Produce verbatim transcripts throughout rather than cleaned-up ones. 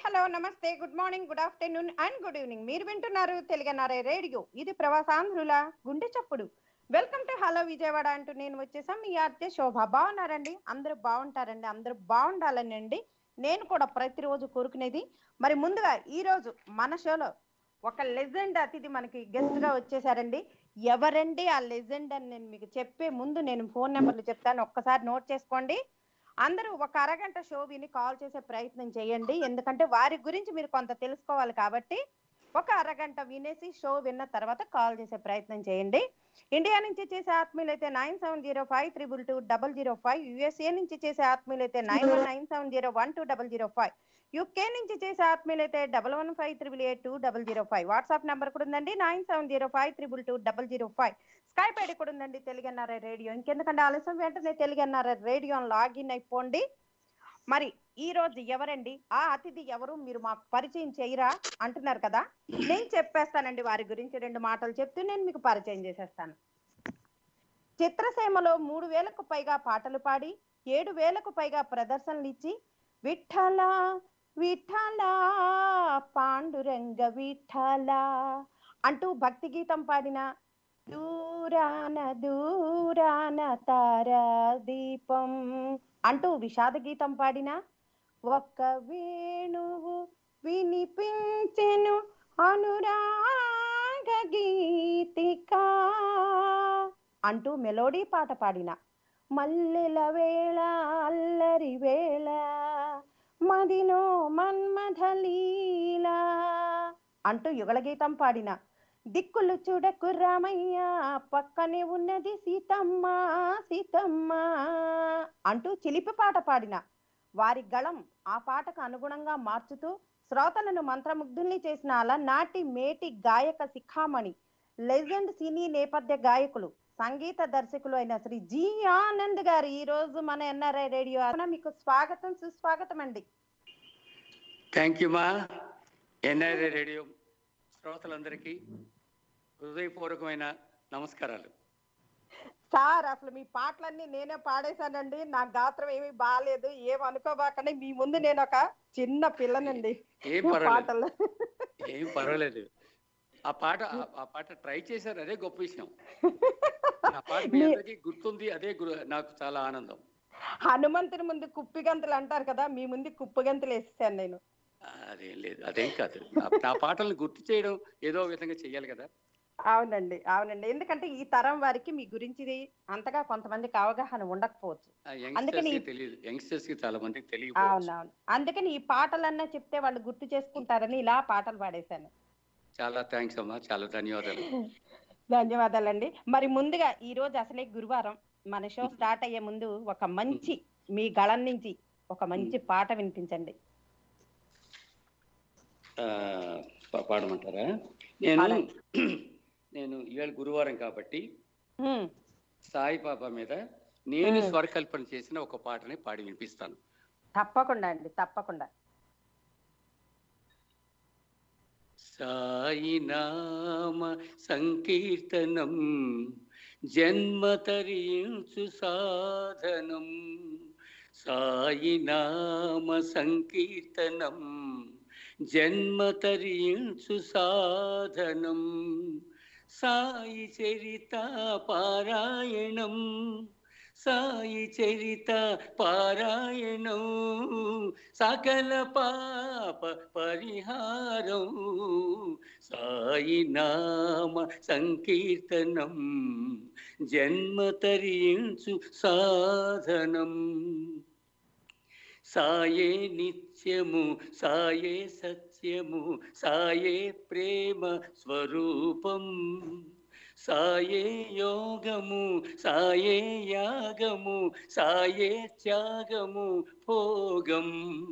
Hello నమస్తే good morning good afternoon and good evening. మీరు వింటున్నారు తెలుగన్నారే రేడియో. ఇది ప్రవాసాంధ్రుల గుండె చప్పుడు. వెల్కమ్ టు హలో విజయవాడ అంటూ నేను వచ్చేసాం. మీ ఆర్జే శోభ. బాగున్నారండి? అందరూ బాగుంటారండి. అందరూ బాగుండాలని అండి నేను కూడా ప్రతిరోజు కోరుకునేది. మరి ముందుగా ఈ రోజు మన షోలో ఒక లెజెండ్ అతిథి మనకి గెస్ట్ గా వచ్చేసారండి. ఎవరండి ఆ లెజెండ్ అని నేను మీకు చెప్పే ముందు నేను ఫోన్ నెంబర్లు చెప్తాను, ఒక్కసారి నోట్ చేసుకోండి. అందరూ ఒక అరగంట షో విని కాల్ చేసే ప్రయత్నం చేయండి, ఎందుకంటే వారి గురించి మీరు కొంత తెలుసుకోవాలి కాబట్టి. ఒక అరగంట వినేసి షో విన్న తర్వాత కాల్ చేసే ప్రయత్నం చేయండి. ఇండియా నుంచి చేసే ఆత్మీయులైతే nine seven zero five triple two double zero five USA నుంచి చేసే ఆత్మీయులైతే nine one nine seven zero one two double zero five UK నుంచి చేసే ఆత్మీయులైతే double one five triple eight two double zero five WhatsApp number కూడా ఉందండి, nine seven zero five triple two double zero five Skype ID కూడా ఉందండి, తెలుగన్నారే radio. ఇంకెందుకంటే ఆలస్యం, వెంటనే తెలుగన్నారే radio login అయిపోండి. మరి ఈ రోజు ఎవరండి ఆ అతిథి, ఎవరు మీరు మాకు పరిచయం చేయరా అంటున్నారు కదా, నేను చెప్పేస్తానండి వారి గురించి. రెండు మాటలు చెప్తూ నేను మీకు పరిచయం చేసేస్తాను. చిత్రసీమలో మూడు వేలకు పైగా పాటలు పాడి ఏడు వేలకు పైగా ప్రదర్శనలు ఇచ్చి విఠల విఠల పాండురంగ విఠల అంటూ భక్తి గీతం పాడిన, దూరాన దూరాన తారా దీపం అంటూ విషాద గీతం పాడిన, ఒక్క వేణువు వినిపించెను అనురాగ గీతిక అంటూ మెలోడీ పాట పాడిన, మల్లెల వేళ అల్లరి వేళ మదినో మన్మథలీల అంటూ యుగళ గీతం పాడిన, దిక్కులు చూడకు రామయ్య పక్కనే ఉన్నది సీతమ్మ సీతమ్మ అంటూ చిలిపి పాట పాడిన, వారి గళం ఆ పాటకు అనుగుణంగా మార్చుతూ శ్రోతలను మంత్రముగ్ధుల్ని చేసిన అలనాటి మేటి గాయక శిఖామణి, లెజెండ్ సినీ నేపథ్య గాయకులు, సంగీత దర్శకులు అయిన శ్రీ జి ఆనంద్ గారు ఈ రోజు మన ఎన్ఆర్ఐ రేడియో. మీకు స్వాగతం, సుస్వాగతం అండి. థ్యాంక్ యూ మా. ఎన్ఆర్ఐ రేడియో శ్రోతలందరికీ హృదయపూర్వకమైన నమస్కారాలు. సార్ అసలు మీ పాటలన్నీ నేనే పాడేశానండి, నా గాత్రం ఏమీ బాగాలేదు, ఏమనుకోబాకండి. మీ ముందు నేను ఒక చిన్న పిల్లనండి. ఏం పర్వాలేదు, ఏం పర్వాలేదు. ఆ పాట ఆ పాట ట్రై చేశారు, అదే గొప్ప విషయం. ఆ పాట మీ అందరికీ గుర్తుంది, అదే నాకు చాలా ఆనందం. హనుమంతుని ముందు కుప్పిగంతులు అంటారు కదా, మీ ముందు కుప్పగంతులు వేసేసాను నేను. అదేం లేదు, అదేం కాదు. నా పాటలను గుర్తు చేయడం ఏదో విధంగా చెయ్యాలి కదా. అవునండి అవునండి, ఎందుకంటే ఈ తరం వారికి మీ గురించి అంతగా కొంతమందికి అవగాహన ఉండకపోవచ్చు, అందుకని చాలా మందికి తెలియదు. అవునవును, అందుకని ఈ పాటలన్నా చెప్తే వాళ్ళు గుర్తు చేసుకుంటారని ఇలా పాటలు పాడేశాను. చాలా థ్యాంక్స్ అమ్మా, చాలా ధన్యవాదాలు. ధన్యవాదాలండి. మరి ముందుగా ఈ రోజు అసలే గురువారం, మన షో స్టార్ట్ అయ్యే ముందు ఒక మంచి మీ గళం నుంచి ఒక మంచి పాట వినిపించండి. పాడమంటారా? నేను నేను ఇవాళ గురువారం కాబట్టి సాయిబాబా మీద నేను స్వరకల్పన చేసిన ఒక పాటని పాడి వినిపిస్తాను. తప్పకుండా అండి, తప్పకుండా. సాయి నామ సంకీర్తనం జన్మతరించు సాధనం, సాయి నామ సంకీర్తనం జన్మతరించు సాధనం, సాయి చరిత పారాయణం సాయి చరిత పారాయణం, సకల పాప పరిహారం, సాయి నామ సంకీర్తనం జన్మతరించు సాధనం, సాయే నిత్యము సాయే సత్యము సాయే ప్రేమ స్వరూపం, సాయే యోగము సాయే యాగము సాయే త్యాగము భోగం,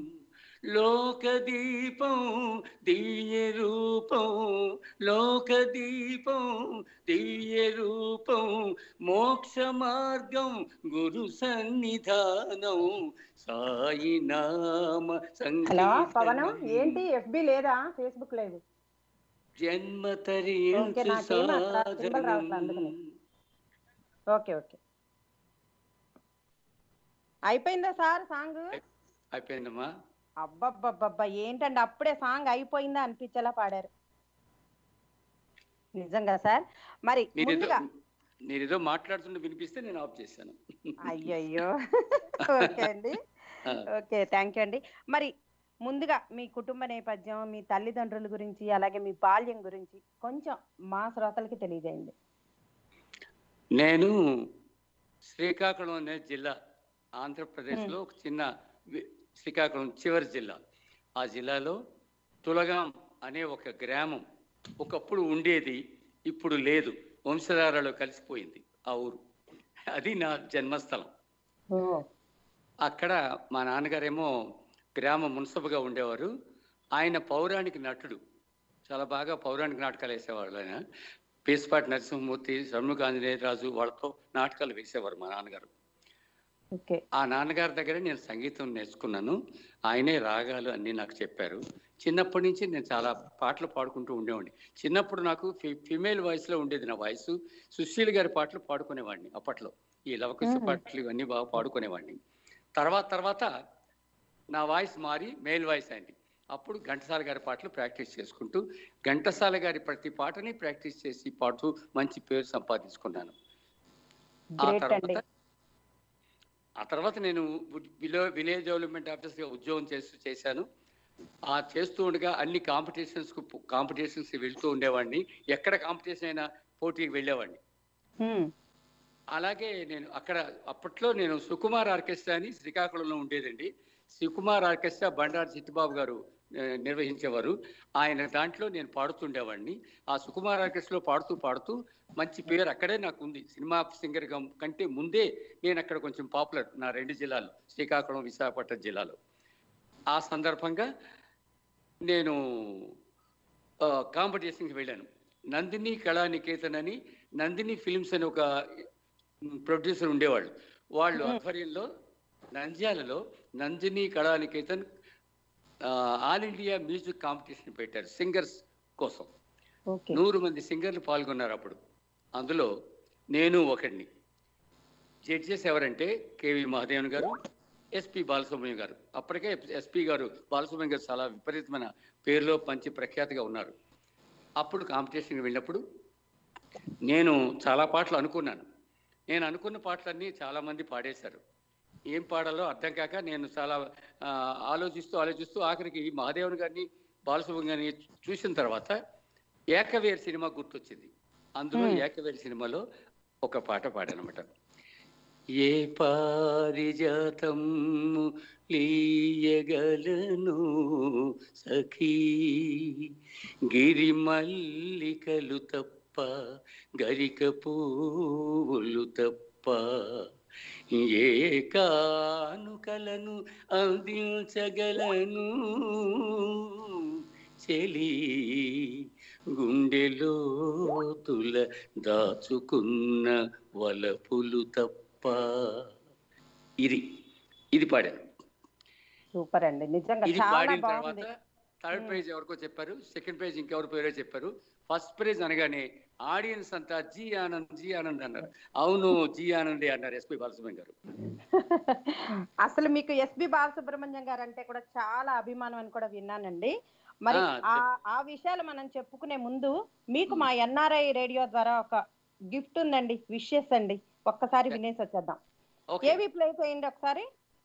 లోకదీపం దివ్య రూపం లోకదీపం దివ్య రూపం, మోక్ష మార్గం గురు సన్నిధానం, సాయి నామ సంకీర్తనం. ఏంటి ఎఫ్బి లేదా, ఫేస్బుక్ లేదు? జన్మతరించు సాధనం. ఓకే ఓకే, అయిపోయిందా సార్ సాంగ్? అయిపోయిందమ్మా. అబ్బబ్బబ్బబ్బా ఏంటండి అప్పుడే సాంగ్ అయిపోయిందా అనిపించేలా పాడారు నిజంగా సార్. మరి నేనేదో ముందుగా నేనేదో మాట్లాడుతుంటే వినిపిస్తే నేను ఆఫ్ చేశాను. అయ్యయ్యో ఓకే అండి, ఆ, ఓకే థ్యాంక్ యూ అండి. మరి ముందుగా మీ కుటుంబ నేపథ్యం, మీ తల్లిదండ్రుల గురించి, అలాగే మీ బాల్యం గురించి కొంచెం మా శ్రోతలకి తెలియజేయండి. నేను శ్రీకాకుళం అనే జిల్లా, ఉమ్, ఆంధ్రప్రదేశ్లో ఒక చిన్న వి- శ్రీకాకుళం చివరి జిల్లా. ఆ జిల్లాలో తులగాం అనే ఒక గ్రామం ఒకప్పుడు ఉండేది, ఇప్పుడు లేదు, వంశధారలో కలిసిపోయింది ఆ ఊరు. అది నా జన్మస్థలం. ఓ అక్కడ మా నాన్నగారేమో గ్రామ మున్సబుగా ఉండేవారు. ఆయన పౌరాణిక నటుడు, చాలా బాగా పౌరాణిక నాటకాలు వేసేవాళ్ళు. ఆయన పేస్పాటి నరసింహమూర్తి, షణ్ముఖ ఆంజనేయరాజు వాళ్ళతో నాటకాలు వేసేవారు మా నాన్నగారు. ఓకే ఆ నాన్నగారి దగ్గర నేను సంగీతం నేర్చుకున్నాను. ఆయనే రాగాలు అన్నీ నాకు చెప్పారు. చిన్నప్పటి నుంచి నేను చాలా పాటలు పాడుకుంటూ ఉండేవాడిని. చిన్నప్పుడు నాకు ఫి ఫిమేల్ వాయిస్లో ఉండేది నా వాయిస్. సుశీల్ గారి పాటలు పాడుకునేవాడిని అప్పట్లో. ఈ లవకుశ ఉమ్, పాటలు ఇవన్నీ బాగా పాడుకునేవాడిని. తర్వాత తర్వాత నా వాయిస్ మారి మేల్ వాయిస్ అయింది. అప్పుడు ఘంటసాల గారి పాటలు ప్రాక్టీస్ చేసుకుంటూ ఘంటసాల గారి ప్రతి పాటని ప్రాక్టీస్ చేసి పాడుతూ మంచి పేరు సంపాదించుకున్నాను. ఆ గ్రేట్ తర్వాత అండి. ఆ తర్వాత నేను విలో విలేజ్ డెవలప్మెంట్ ఆఫీస్గా ఉద్యోగం చేస్తూ చేశాను. ఆ చేస్తూ ఉండగా అన్ని కాంపిటీషన్స్కు కాంపిటీషన్స్కి వెళ్తూ ఉండేవాడిని. ఎక్కడ కాంపిటీషన్ అయినా పోటీకి వెళ్ళేవాడిని. ఉమ్, అలాగే నేను అక్కడ అప్పట్లో నేను సుకుమార్ ఆర్కెస్ట్రా అని శ్రీకాకుళంలో ఉండేదండి. సుకుమార్ ఆర్కెస్ట్రా బండారు చిట్టిబాబు గారు ఆ, నిర్వహించేవారు. ఆయన దాంట్లో నేను పాడుతుండేవాడిని. ఆ సుకుమార్ ఆర్కెస్ట్రాలో పాడుతూ పాడుతూ మంచి పేరు అక్కడే నాకు ఉంది. సినిమా సింగర్ కంటే ముందే నేను అక్కడ కొంచెం పాపులర్, నా రెండు జిల్లాలు, శ్రీకాకుళం విశాఖపట్నం జిల్లాలో. ఆ సందర్భంగా నేను కాంపిటీషన్కి వెళ్ళాను. నందిని కళానికేతన్ అని, నందిని ఫిల్మ్స్ అని ఒక ప్రొడ్యూసర్ ఉండేవాళ్ళు. వాళ్ళు ఉమ్, ఆధ్వర్యంలో నంద్యాలలో నందిని కళానికేతన్ ఆ, ఆల్ ఇండియా మ్యూజిక్ కాంపిటీషన్ పెట్టారు సింగర్స్ కోసం. ఓకే నూరు మంది సింగర్లు పాల్గొన్నారు అప్పుడు. అందులో నేను ఒకడిని. జడ్జెస్ ఎవరంటే కేవి మహాదేవన్ గారు, ఎస్పి బాలసుబ్రహ్మణ్యం గారు. అప్పటికే ఎస్పి గారు బాలసుబ్రహ్మణ్యం గారు చాలా విపరీతమైన పేరులో మంచి ప్రఖ్యాతిగా ఉన్నారు. అప్పుడు కాంపిటీషన్కి వెళ్ళినప్పుడు నేను చాలా పాటలు అనుకున్నాను. నేను అనుకున్న పాటలన్నీ చాలామంది పాడేశారు. ఏం పాడాలో అర్థం కాక నేను చాలా ఆ, ఆలోచిస్తూ ఆలోచిస్తూ ఆఖరికి మహాదేవన్ గారిని, బాలసుబ్రహ్మణ్యం గారిని చూసిన తర్వాత ఏకవీర్ సినిమా గుర్తొచ్చింది. అందులో ఉమ్, ఏకవీర్ సినిమాలో ఒక పాట పాడానమాట. ఏ పారిజాతం లీయగలను సఖీ, గిరిమల్లికలు తప్ప, గరిక పూలు తప్ప, ఏ కానుకలను అందించగలను చెలి, గుండెలోతుల దాచుకున్న వలపులు తప్ప. ఇది ఇది పాడాను. సూపర్ అండి, నిజంగా ఇది చాలా పాడిన బాగుంది. తర్వాత థర్డ్ ఉమ్, ప్రైజ్ ఎవరికో చెప్పారు, సెకండ్ ప్రైజ్ ఇంకెవరి పేరో చెప్పారు. ఫస్ట్ ప్రైజ్ అనగానే ఆడియన్స్ అంతా జీ ఆనంద్ జీ ఆనంద్ అన్నారు. అవును జీ ఆనందే అన్నారు ఎస్పి బాలసుబ్రహ్మణ్యం గారు. అసలు మీకు ఎస్పి బాలసుబ్రహ్మణ్యం గారు అంటే కూడా చాలా అభిమానం అని కూడా విన్నానండి. మరి ఆ, ఆ చెప్- ఆ విషయాలు మనం చెప్పుకునే ముందు మీకు ఉమ్, మా ఎన్ఆర్ఐ రేడియో ద్వారా ఒక గిఫ్ట్ ఉందండి, విషెస్ అండి. ఒక్కసారి వినేసి వచ్చేద్దాం. ఓకే. ఏవి ప్లే చేయండి ఒకసారి.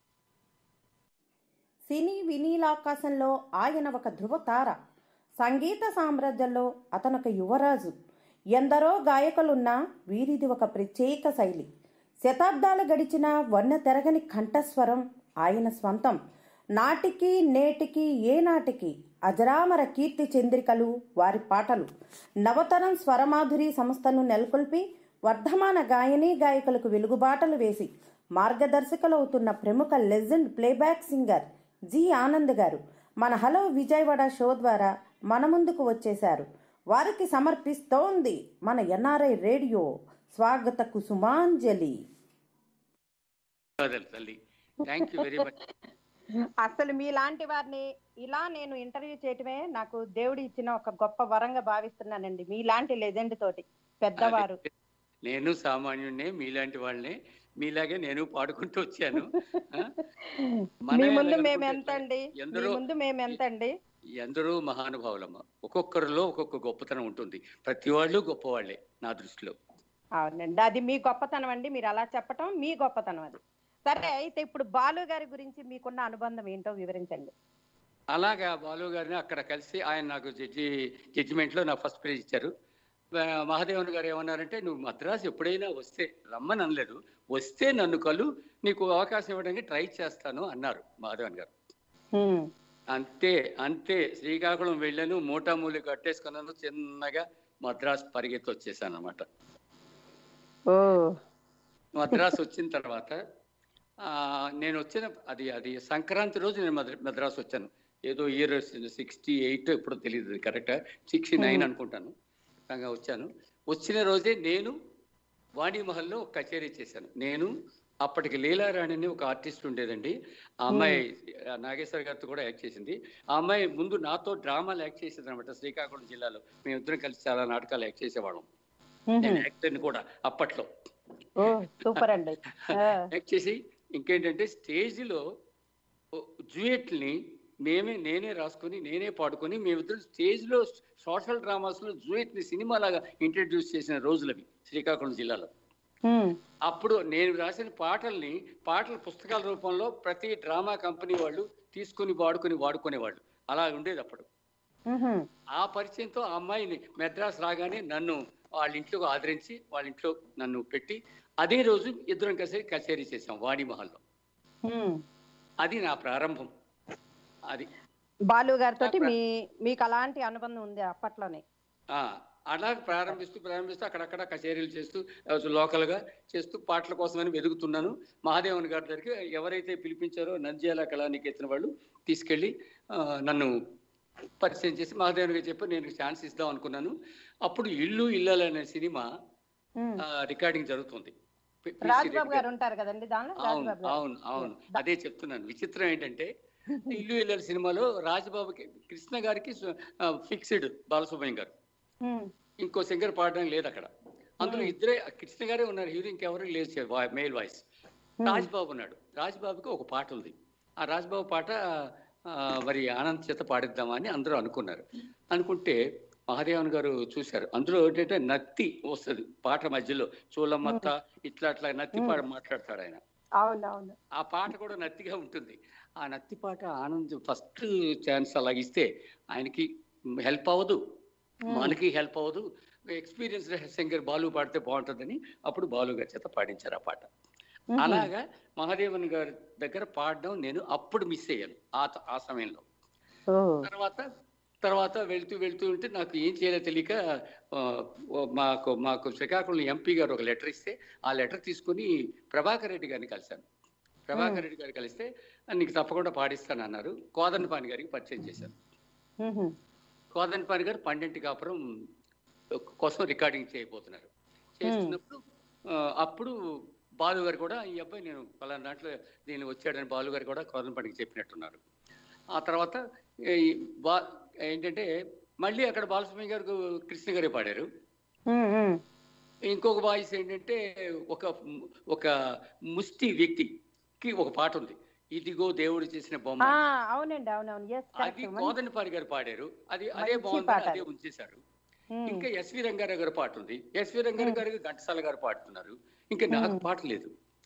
సినీ వినీలాకాశంలో ఆయన ఒక ధృవ తార, సంగీత సామ్రాజ్యంలో అతనొక యువరాజు. ఎందరో గాయకులున్నా వీరిది ఒక ప్రత్యేక శైలి. శతాబ్దాలు గడిచిన వన్న తెరగని కంఠస్వరం ఆయన స్వంతం. నాటికి నేటికి ఏనాటికి అజరామర కీర్తి చంద్రికలు వారి పాటలు. నవతరం స్వరమాధురి సంస్థను నెలకొల్పి వర్ధమాన గాయనీ గాయకులకు వెలుగుబాటలు వేసి మార్గదర్శకులవుతున్న ప్రముఖ legend playback singer G Anand గారు మన హలో విజయవాడ షో ద్వారా మన ముందుకు వచ్చేశారు. వారికి సమర్పిస్తోంది మన ఎన్ఆర్ఐ రేడియో స్వాగత కుసుమాంజలి. ధన్యవాదాలు తల్లి, థ్యాంక్ యూ వెరీ మచ్. అసలు మీలాంటి వారిని ఇలా నేను ఇంటర్వ్యూ చేయటమే నాకు దేవుడు ఇచ్చిన ఒక గొప్ప వరంగా భావిస్తున్నానండి. మీలాంటి లెజెండ్ తోటి పెద్దవారు. నేను సామాన్యుడినే, మీలాంటి వాళ్ళనే. మీలాగే నేను పాడుకుంటూ వచ్చాను. ఆ? మీ మనం ముందు మేము ఎలాగనుకుంటే ఎంత ఎట్లా? అండి మీ ఎందరో ముందు మేము ఎంత అండి ఎందరో మహానుభావులమ్మ. ఒక్కొక్కరిలో ఒక్కొక్క గొప్పతనం ఉంటుంది. ప్రతి వాళ్ళు గొప్పవాళ్లే నా దృష్టిలో. అవునండి, అది మీ గొప్పతనం అండి, మీరు అలా చెప్పటం మీ గొప్పతనం అది. సరే, అయితే ఇప్పుడు బాలు గారి గురించి మీకున్న అనుబంధం ఏంటో వివరించండి. అలాగా బాలు గారిని అక్కడ కలిసి ఆయన నాకు జడ్జి జడ్జిమెంట్లో నాకు ఫస్ట్ ప్రైజ్ ఇచ్చారు. ఆ, మహాదేవన్ గారు ఏమన్నారంటే, నువ్వు మద్రాసు ఎప్పుడైనా వస్తే రమ్మని అనలేదు, వస్తే నన్ను కలు, నీకు అవకాశం ఇవ్వడానికి ట్రై చేస్తాను అన్నారు మహాదేవన్ గారు. హ్మ్. అంతే అంతే శ్రీకాకుళం వెళ్ళాను, మూటామూలి కట్టేసుకున్నాను, చిన్నగా మద్రాసు పరిగెత్తి వచ్చేసాను అనమాట. ఓ మద్రాసు వచ్చిన తర్వాత ఆ, నేను వచ్చిన అది అది సంక్రాంతి రోజు నేను మద్ర మద్రాసు వచ్చాను. ఏదో ఇయర్ సిక్స్టీ ఎయిట్ ఎప్పుడో తెలియదు కరెక్ట్గా, సిక్స్టీ నైన్ అనుకుంటాను. అలాగా వచ్చాను. వచ్చిన రోజే నేను వాణిమహల్లో ఒక కచేరీ చేశాను. నేను అప్పటికి లీలారాణి అని ఒక ఆర్టిస్ట్ ఉండేదండి. ఆ అమ్మాయి నాగేశ్వర గారితో కూడా యాక్ట్ చేసింది. ఆ అమ్మాయి ముందు నాతో డ్రామాలు యాక్ట్ చేసేది అనమాట. శ్రీకాకుళం జిల్లాలో మేమిద్దరం కలిసి చాలా నాటకాలు యాక్ట్ చేసేవాళ్ళం. నేను యాక్టర్ని కూడా అప్పట్లో. ఓ సూపర్ అండి. ఆ, యాక్ట్ చేసి ఇంకేంటంటే స్టేజ్లో జూయెట్ని మేమే నేనే రాసుకొని నేనే పాడుకొని మేమిద్దరు స్టేజ్లో సోషల్ డ్రామాస్లో జూయెట్ని సినిమాలాగా ఇంట్రడ్యూస్ చేసిన రోజులవి శ్రీకాకుళం జిల్లాలో. హ్మ్. అప్పుడు నేను రాసిన పాటల్ని పాటల పుస్తకాల రూపంలో ప్రతి డ్రామా కంపెనీ వాళ్ళు తీసుకుని వాడుకొని వాడుకునేవాళ్ళు. అలా ఉండేది అప్పుడు. మ్హూ. ఆ పరిచయంతో ఆ అమ్మాయిని మెడ్రాస్ రాగానే నన్ను వాళ్ళ ఇంట్లో ఆదరించి వాళ్ళ ఇంట్లో నన్ను పెట్టి అదే రోజు ఇద్దరం కలిసి కచేరీ చేశాం వాణిమహల్లో. హ్మ్. అది నా ప్రారంభం. అది బాలు గారితో మీ మీకు అలాంటి అనుబంధం ఉంది అప్పట్లోనే. ఆ అలా ప్రారంభిస్తూ ప్రారంభిస్తూ అక్కడక్కడ కచేరీలు చేస్తూ లోకల్గా చేస్తూ పాటల కోసమని వెతుకుతున్నాను. మహాదేవన్ గారి దగ్గరికి ఎవరైతే పిలిపించారో నంద్యాల కళానికేతన వాళ్ళు తీసుకెళ్ళి ఆ, నన్ను పరిచయం చేసి మహాదేవన్ గారు చెప్పి నేను ఛాన్స్ ఇద్దాం అనుకున్నాను. అప్పుడు ఇల్లు ఇల్లాలు అనే సినిమా హ్మ్. రికార్డింగ్ జరుగుతుంది. P- P. C. Rajbabu Reddy గారు గారు. ఉంటారు కదండి దానిలో. అవును రాజ్బాబు గారు. అవును అవును అదే చెప్తున్నాను. విచిత్రం ఏంటంటే ఇల్లు ఇల్లాలు సినిమాలో రాజబాబుకి కృష్ణ గారికి ఫిక్స్డ్ బాలసుబ్రహ్మణ్యం గారు, హ్మ్. ఇంకో సింగర్ పాడడానికి లేదు అక్కడ. అందులో ఇద్దరే కృష్ణ గారే ఉన్నారు హీరో, ఇంకెవరు లేదు మేల్ వాయిస్. రాజ్బాబు ఉన్నాడు. రాజ్బాబుకి ఒక పాట ఉంది. ఆ రాజ్బాబు పాట ఆ, మరి ఆనంద్ చేత పాడిద్దామా అని అందరూ అనుకున్నారు. అనుకుంటే మహాదేవన్ గారు చూశారు. అందులో ఏంటంటే నత్తి వస్తుంది పాట మధ్యలో, చూలమత్త ఇట్లా అట్లా నత్తి పాట మాట్లాడతాడు ఆయన. అవునవును. ఆ పాట కూడా నత్తిగా ఉంటుంది. ఆ నత్తి పాట ఆనంద్ ఫస్ట్ ఛాన్స్ అలా ఇస్తే ఆయనకి హెల్ప్ అవ్వదు, మనకి హెల్ప్ అవ్వదు. ఎక్స్పీరియన్స్ సింగర్ బాలు పాడితే బాగుంటుందని అప్పుడు బాలు గారి చేత పాడించారు ఆ పాట. అలాగా మహాదేవన్ గారి దగ్గర పాడడం నేను అప్పుడు మిస్ అయ్యాను ఆ ఆ సమయంలో. ఓ తర్వాత తర్వాత వెళ్తూ వెళ్తూ ఉంటే నాకు ఏం చేయాలో తెలియక ఆ, ఓ మాకు మాకు శ్రీకాకుళం ఎంపీ గారు ఒక లెటర్ ఇస్తే ఆ లెటర్ తీసుకుని ప్రభాకర్ రెడ్డి గారిని కలిశాను. ప్రభాకర్ రెడ్డి గారు కలిస్తే నీకు తప్పకుండా పాడిస్తాను అన్నారు. కోదండపాణి గారికి పరిచయం చేశాను. మ్హూ. కోదండపాణి గారు పండింటి కాపురం కోసం రికార్డింగ్ చేయబోతున్నారు. చేస్తున్నప్పుడు ఆ, అప్పుడు బాలు గారు కూడా ఈ అబ్బాయి నేను పలానా దాంట్లో నేను వచ్చాడని బాలు గారు కూడా కోదండపాణికి చెప్పినట్టున్నారు. ఆ తర్వాత ఈ బా ఏంటంటే మళ్ళీ అక్కడ బాలసుబ్రహ్మణ్యం గారు కృష్ణ గారే పాడారు. మ్, మ్. ఇంకొక వాయిస్ ఏంటంటే ఒక ఒక ముష్టి వ్యక్తికి ఒక పాట ఉంది, ఇదిగో దేవుడు చేసిన బొమ్మ. ఆ, అవునండి, అవునవును. ఎస్, అది కోదండపాణి గారు పాడారు. అది అదే మంచి బాగుంది, పాట అదే అది. ఉంచేశారు. ఇంకా ఎస్వి రంగారావు గారి పాట ఉంది. ఎస్వి రంగారావు గారికి ఘంటసాల గారు పాడుతున్నారు. ఇంకా నాకు పాట లేదు.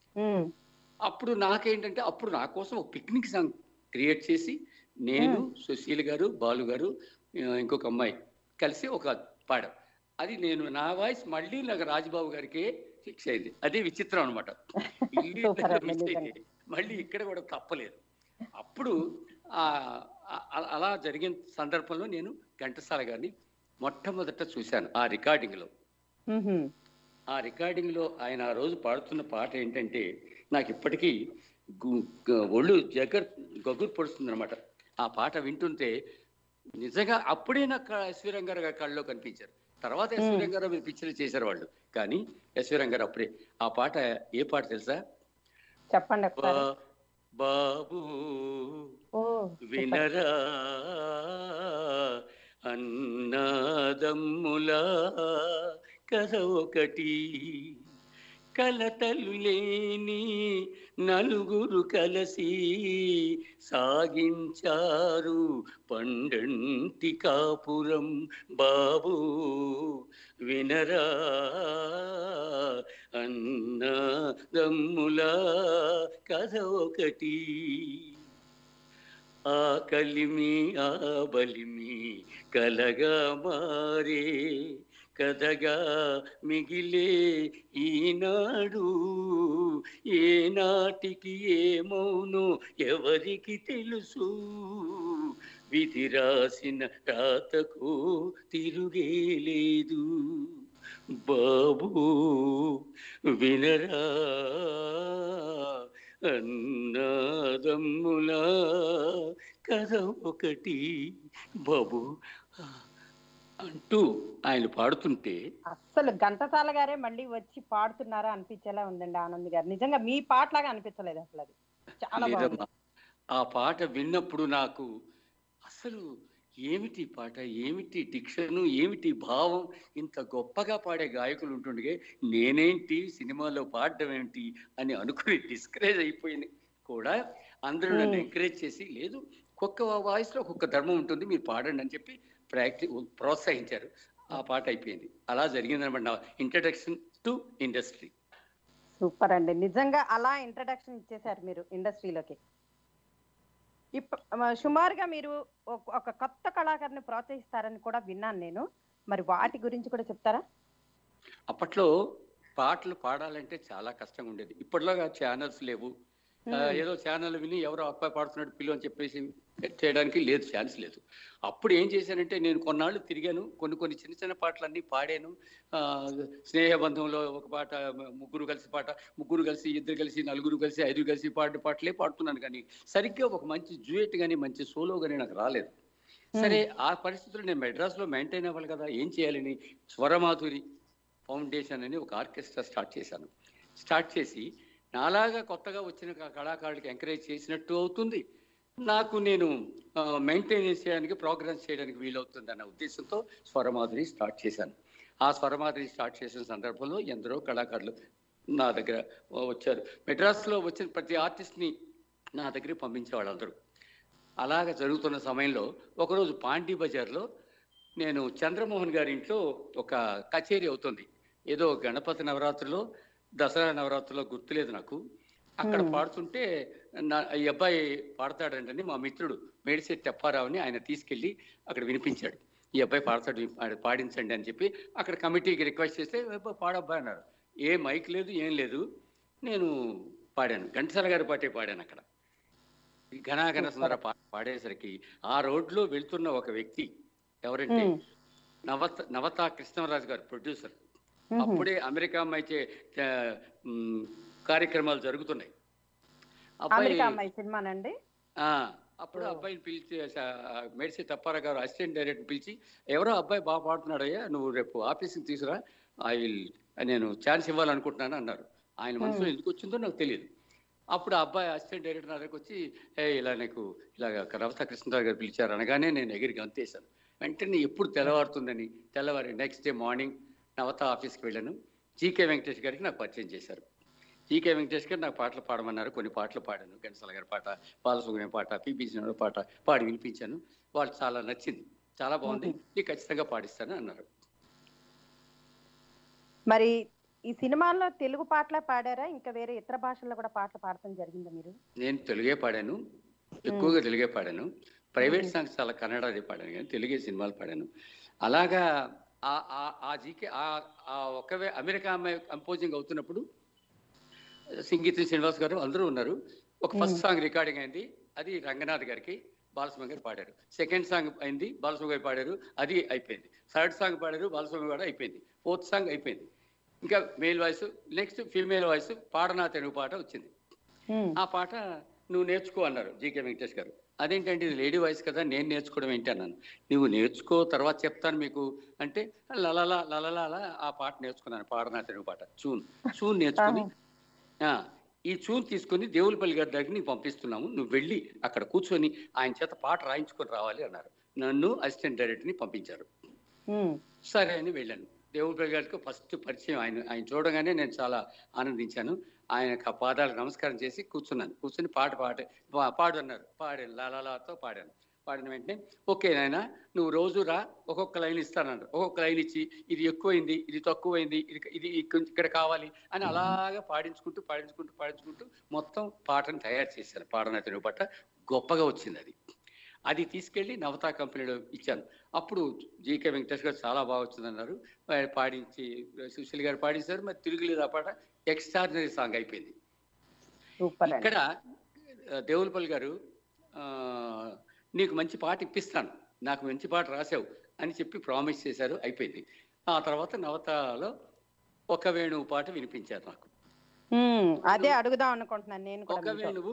అప్పుడు నాకేంటంటే అప్పుడు నా కోసం ఒక పిక్నిక్ సాంగ్ క్రియేట్ చేసి నేను, సుశీల్ గారు, బాలు గారు, ఆ, ఇంకొక అమ్మాయి కలిసి ఒక పాడాం. అది నేను నా వాయిస్ మళ్ళీ నాకు రాజబాబు గారికి ఫిక్స్ అయింది. అదే విచిత్రం అనమాట. మళ్ళీ ఇక్కడ కూడా తప్పలేదు. అప్పుడు ఆ అ- అలా జరిగిన సందర్భంలో నేను ఘంటసాల గారిని మొట్టమొదట చూశాను ఆ రికార్డింగ్ లో. ఆ రికార్డింగ్ లో ఆయన ఆ రోజు పాడుతున్న పాట ఏంటంటే నాకు ఇప్పటికీ గు- గ- ఒళ్ళు జగర్ గగురు పడుతుంది అనమాట. ఆ పాట వింటుంటే నిజంగా అప్పుడే నాకు ఎస్వి రంగారావు గారి కళ్ళలో కనిపించారు. తర్వాత ఎస్వి రంగారావు మీద పిక్చర్ చేశారు వాళ్ళు, కానీ ఎస్వి రంగారావు అప్పుడే. ఆ పాట ఏ పాట తెలుసా? చెప్పండి. బా- బాబు వినరా అన్నదమ్ముల కథ ఒకటి, కలతలు లేని నలుగురు కలసి సాగించారు పండంటి కాపురం బాబు వినరా అన్నదమ్ముల కథ ఒకటి. ఆ కలిమి ఆ బలిమి కలగా మారే కథగా మిగిలే ఈనాడు. ఏనాటికి ఏమౌనో ఎవరికి తెలుసు, విధి రాసిన రాతకు తిరుగే లేదు. బాబు వినరా అన్నదమ్ముల కథ ఒకటి బాబు అంటూ ఆయన పాడుతుంటే అస్సలు ఘంటసాల గారే మళ్ళీ వచ్చి పాడుతున్నారా అనిపించేలా ఉందండి ఆనంద్ గారు. నిజంగా మీ పాటలాగా అనిపించలేదు అసలు. అది చాలా బాగుంది. ఆ పాట విన్నప్పుడు నాకు అసలు ఏమిటి పాట, ఏమిటి డిక్షను, ఏమిటి భావం, ఇంత గొప్పగా పాడే గాయకులు ఉంటుండే నేనేంటి సినిమాలో పాడడం ఏంటి అని అనుకుని డిస్కరేజ్ అయిపోయింది కూడా. అందరూ నన్ను ఎంకరేజ్ చేసి, లేదు ఒక్కొక్క వాయిస్ లో ఒక్కొక్క ధర్మం ఉంటుంది, మీరు పాడండి అని చెప్పి ప్రాక్టీ ప్రోత్సహించారు. ఆ పాట అయిపోయింది. అలా జరిగిందనమాట నా ఇంట్రడక్షన్ టు ఇండస్ట్రీ. సూపర్ అండి, నిజంగా అలా ఇంట్రడక్షన్ ఇచ్చేసారు మీరు ఇండస్ట్రీలోకి. ఇప్పుడు సుమారుగా మీరు ఒక కొత్త కళాకారుని ప్రోత్సహిస్తారని కూడా విన్నాను నేను. మరి వాటి గురించి కూడా చెప్తారా? అప్పట్లో పాటలు పాడాలంటే చాలా కష్టంగా ఉండేది. ఇప్పటిలాగా ఛానల్స్ లేవు. ఏదో ఛానల్ విని ఎవరో అబ్బాయి పాడుతున్నాడు పిల్లు అని చెప్పేసి చేయడానికి లేదు, ఛాన్స్ లేదు. అప్పుడు ఏం చేశానంటే నేను కొన్నాళ్ళు తిరిగాను, కొన్ని కొన్ని చిన్న చిన్న పాటలన్నీ పాడాను. స్నేహబంధంలో ఒక పాట, ముగ్గురు కలిసి పాట, ముగ్గురు కలిసి, ఇద్దరు కలిసి, నలుగురు కలిసి, ఐదుగురు కలిసి పాడే పాటలే పాడుతున్నాను. కానీ సరిగ్గా ఒక మంచి డ్యూయట్ కానీ మంచి సోలో కానీ నాకు రాలేదు. సరే, ఆ పరిస్థితుల్లో నేను మెడ్రాస్లో మెయింటైన్ అవ్వాలి కదా, ఏం చేయాలని స్వరమాధురి ఫౌండేషన్ అని ఒక ఆర్కెస్ట్రా స్టార్ట్ చేశాను. స్టార్ట్ చేసి నాలాగా కొత్తగా వచ్చిన కళాకారులకి ఎంకరేజ్ చేసినట్టు అవుతుంది, నాకు నేను మెయింటైన్ చేయడానికి, ప్రోగ్రామ్స్ చేయడానికి వీలవుతుంది అన్న ఉద్దేశంతో స్వరమాధురి స్టార్ట్ చేశాను. ఆ స్వరమాధురి స్టార్ట్ చేసిన సందర్భంలో ఎందరో కళాకారులు నా దగ్గర వచ్చారు. మెడ్రాస్లో వచ్చిన ప్రతి ఆర్టిస్ట్ని నా దగ్గరికి పంపించేవాళ్ళు అందరూ. అలాగ జరుగుతున్న సమయంలో ఒకరోజు పాండీ బజార్లో నేను చంద్రమోహన్ గారి ఇంట్లో ఒక కచేరీ అవుతుంది. ఏదో గణపతి నవరాత్రిలో, దసరా నవరాత్రిలో గుర్తులేదు నాకు. అక్కడ పాడుతుంటే నా ఈ అబ్బాయి పాడతాడంటని మా మిత్రుడు మేడిశెట్టి అప్పారావుని ఆయన తీసుకెళ్ళి అక్కడ వినిపించాడు. ఈ అబ్బాయి పాడతాడు, పాడించండి అని చెప్పి అక్కడ కమిటీకి రిక్వెస్ట్ చేస్తే పాడబ్బాయి అన్నారు. ఏ మైక్ లేదు, ఏం లేదు. నేను పాడాను, ఘంటసాల గారి పాటే పాడాను. అక్కడ ఘనాఘన సుందర పాట పాడేసరికి ఆ రోడ్లో వెళ్తున్న ఒక వ్యక్తి ఎవరంటే నవత నవతా కృష్ణరాజు గారు, ప్రొడ్యూసర్. అప్పుడే అమెరికా అమ్మాయి కార్యక్రమాలు జరుగుతున్నాయి. అబ్బాయి సినిమానండి. అప్పుడు అబ్బాయిని పిలిచి, మేడిశెట్టి అప్పారావు గారు అసిస్టెంట్ డైరెక్టర్ పిలిచి, ఎవరో అబ్బాయి బాగా పాడుతున్నాడయ్యా, నువ్వు రేపు ఆఫీస్కి తీసుకురా, ఐ విల్ నేను ఛాన్స్ ఇవ్వాలనుకుంటున్నాను అన్నారు. ఆయన మనసులో ఎందుకు వచ్చిందో నాకు తెలియదు. అప్పుడు ఆ అబ్బాయి అసిస్టెంట్ డైరెక్టర్ నా దగ్గరకు వచ్చి, ఏ ఇలా నీకు ఇలాగ నవతా కృష్ణరాజు గారు పిలిచారు అనగానే నేను ఎగిరి గంతేశాను. వెంటనే ఎప్పుడు తెల్లవారుతుందని తెల్లవారి నెక్స్ట్ డే మార్నింగ్ నవత ఆఫీస్కి వెళ్ళాను. జీకే వెంకటేష్ గారికి నాకు పరిచయం చేశారు. జీకే వెంకటేష్ గారు నాకు పాటలు పాడమన్నారు. కొన్ని పాటలు పాడాను, ఘంటసాల గారి పాట, బాలసుబ్రహ్మణ్యం పాట, పిబి శ్రీనివాసరావు పాట పాడి వినిపించాను. వాళ్ళు చాలా నచ్చింది, చాలా బాగుంది, నీకు ఖచ్చితంగా పాడిస్తాను అన్నారు. మరి ఈ సినిమాల్లో తెలుగు పాటలే పాడారా, ఇంకా వేరే ఇతర భాషల్లో కూడా పాటలు పాడటం జరిగిందా మీరు? నేను తెలుగే పాడాను, ఎక్కువగా తెలుగే పాడాను. ప్రైవేట్ సాంగ్స్ చాలా కన్నడది పాడాను, కానీ తెలుగే సినిమాలు పాడాను. అలాగా ఆ జీకే ఆ ఒక్కవే అమెరికా అమ్మాయి కంపోజింగ్ అవుతున్నప్పుడు సంగీత శ్రీనివాస్ గారు అందరూ ఉన్నారు. ఒక ఫస్ట్ సాంగ్ రికార్డింగ్ అయింది, అది రంగనాథ్ గారికి బాలసుబ్రహ్మణ్యం గారు పాడారు. సెకండ్ సాంగ్ అయింది, బాలసుబ్రహ్మణ్యం గారు పాడారు, అది అయిపోయింది. థర్డ్ సాంగ్ పాడారు, బాలసుబ్రహ్మణ్యం గారు అయిపోయింది. ఫోర్త్ సాంగ్ అయిపోయింది. ఇంకా male voice, next female voice, పాడనా తెలుగు పాట వచ్చింది. ఆ పాట నువ్వు నేర్చుకో అన్నారు జీకే వెంకటేష్ గారు. అదేంటంటే ఇది లేడీ వాయిస్ కదా, నేను నేర్చుకోవడం ఏంటి అన్నాను. నువ్వు నేర్చుకో, తర్వాత చెప్తాను మీకు అంటే లలలా లలలా ఆ పాట నేర్చుకున్నాను, పాడనా తెలుగు పాట. చూన్ చూన్ నేర్చుకుని ఈ చూన్ తీసుకుని దేవులపల్లి గారి దగ్గర నీకు పంపిస్తున్నాము, నువ్వు వెళ్ళి అక్కడ కూర్చొని ఆయన చేత పాట రాయించుకొని రావాలి అన్నారు. నన్ను అసిస్టెంట్ డైరెక్టర్ని పంపించారు. సరే అని వెళ్ళాను. దేవుడి గారికి ఫస్ట్ పరిచయం. ఆయన ఆయన చూడగానే నేను చాలా ఆనందించాను. ఆయన పాదాలకు నమస్కారం చేసి కూర్చున్నాను. కూర్చుని పాట పాట పాడు అన్నారు. పాడాను, లాలాతో పాడాను. పాడిన వెంటనే ఓకే నాయన నువ్వు రోజు రా, ఒక్కొక్క లైన్ ఇస్తానంటారు. ఒక్కొక్క లైన్ ఇచ్చి ఇది ఎక్కువైంది, ఇది తక్కువైంది, ఇది ఇది ఇక్కడ కావాలి అని అలాగా పాడించుకుంటూ పాడించుకుంటూ పాడించుకుంటూ మొత్తం పాటను తయారు చేశాను. పాడన తెలుగు పాట గొప్పగా వచ్చింది. అది అది తీసుకెళ్లి నవతా కంపెనీలో ఇచ్చాను. అప్పుడు జీకే వెంకటేష్ గారు చాలా బాగా వచ్చిందన్నారు. పాడించి సుశీల్ గారు పాడించారు. మరి తిరుగులేదు ఆ పాట ఎక్స్ట్రాడినరీ సాంగ్ అయిపోయింది. ఇక్కడ దేవులపల్లి గారు నీకు మంచి పాట ఇప్పిస్తాను, నాకు మంచి పాట రాసావు అని చెప్పి ప్రామిస్ చేశారు. అయిపోయింది. ఆ తర్వాత నవతాలో ఒక వేణువు పాట వినిపించారు నాకు. అదే అడుగుదాం అనుకుంటున్నాను నేను. ఒక వేణువు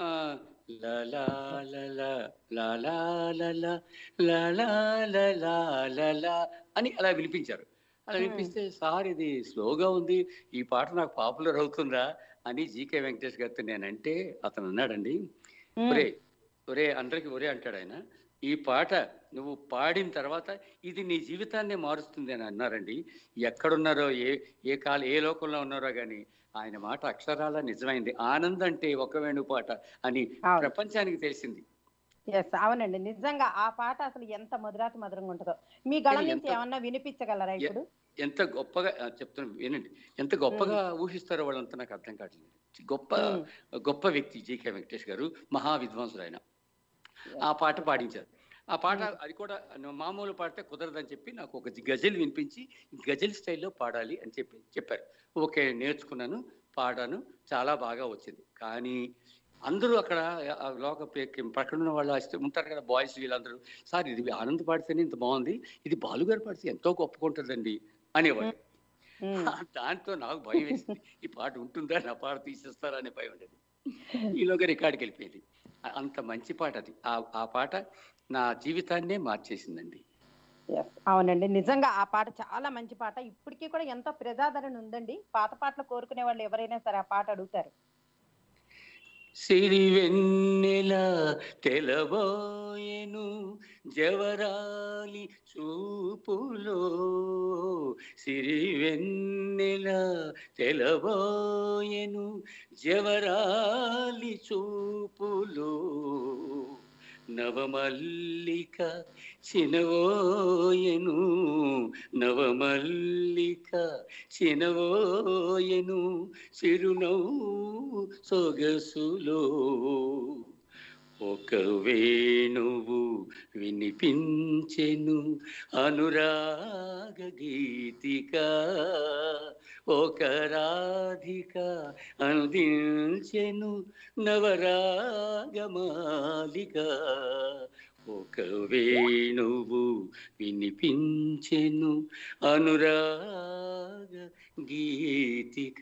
అని అలా వినిపించారు. అలా వినిపిస్తే సార్ ఇది స్లోగా ఉంది, ఈ పాట నాకు పాపులర్ అవుతుందా అని జీకే వెంకటేష్ గారితో నేనంటే అతను అన్నాడండి, ఒరే ఒరే అందరికి ఒరే అంటాడు ఆయన, ఈ పాట నువ్వు పాడిన తర్వాత ఇది నీ జీవితాన్నే మారుస్తుంది అని అన్నారండి. ఎక్కడున్నారో ఏ ఏ కాల ఏ లోకంలో ఉన్నారో కానీ ఆయన మాట అక్షరాల నిజమైంది. ఆనందం అంటే ఒక వేణు పాట అని ప్రపంచానికి తెలిసింది. అవునండి, నిజంగా ఆ పాట అసలు ఎంత మధురాతి మధురంగా ఉంటుందో. మీ గళం నుంచి ఏమన్నా వినిపించగలరా ఇప్పుడు? ఎంత గొప్పగా చెప్తున్నాను వినండి, ఎంత గొప్పగా ఊహిస్తారో వాళ్ళంతా నాకు అర్థం కావట్లేదు. గొప్ప గొప్ప వ్యక్తి జీకే వెంకటేష్ గారు, మహా విద్వాంసులు ఆయన. ఆ పాట పాడించారు. ఆ పాట అది కూడా మామూలు పాడితే కుదరదని చెప్పి నాకు ఒక గజల్ వినిపించి గజల్ స్టైల్లో పాడాలి అని చెప్పి చెప్పారు. ఓకే నేర్చుకున్నాను, పాడాను, చాలా బాగా వచ్చింది. కానీ అందరూ అక్కడ లోక పక్కన ఉన్న వాళ్ళు ఉంటారు కదా బాయ్స్, వీళ్ళందరూ సార్ ఇది ఆనంద్ పాడితేనే ఇంత బాగుంది, ఇది బాలుగారు పాడితే ఎంతో గొప్పకుంటుందండి అనేవాడు. దాంతో నాకు భయం వేసింది, ఈ పాట ఉంటుందా, నా పాట తీసేస్తారా అనే భయం ఉండేది. ఈలోగా రికార్డుకి వెళ్ళిపోయింది. అంత మంచి పాట అది. ఆ పాట నా జీవితాన్నే మార్చేసిందండి. అవునండి, నిజంగా ఆ పాట చాలా మంచి పాట. ఇప్పటికీ కూడా ఎంతో ప్రజాదరణ ఉందండి. పాత పాటలు కోరుకునే వాళ్ళు ఎవరైనా సరే ఆ పాట అడుగుతారు. సిరి వెన్నెల తెలబోయెను జవరాలి చూపులో, సిరి వెన్నెల తెలబోయెను జవరాలి చూపులో, నవమల్లిక చినవోయెను నవమల్లిక చినవోయెను చిరునవ్వు సొగసులో, ఒక వేణువు వినిపించెను అనురాగ గీతిక, ఒక రాధిక అందించెను నవరాగమాలిక, ఒక వేణువు వినిపించెను అనురాగ గీతిక.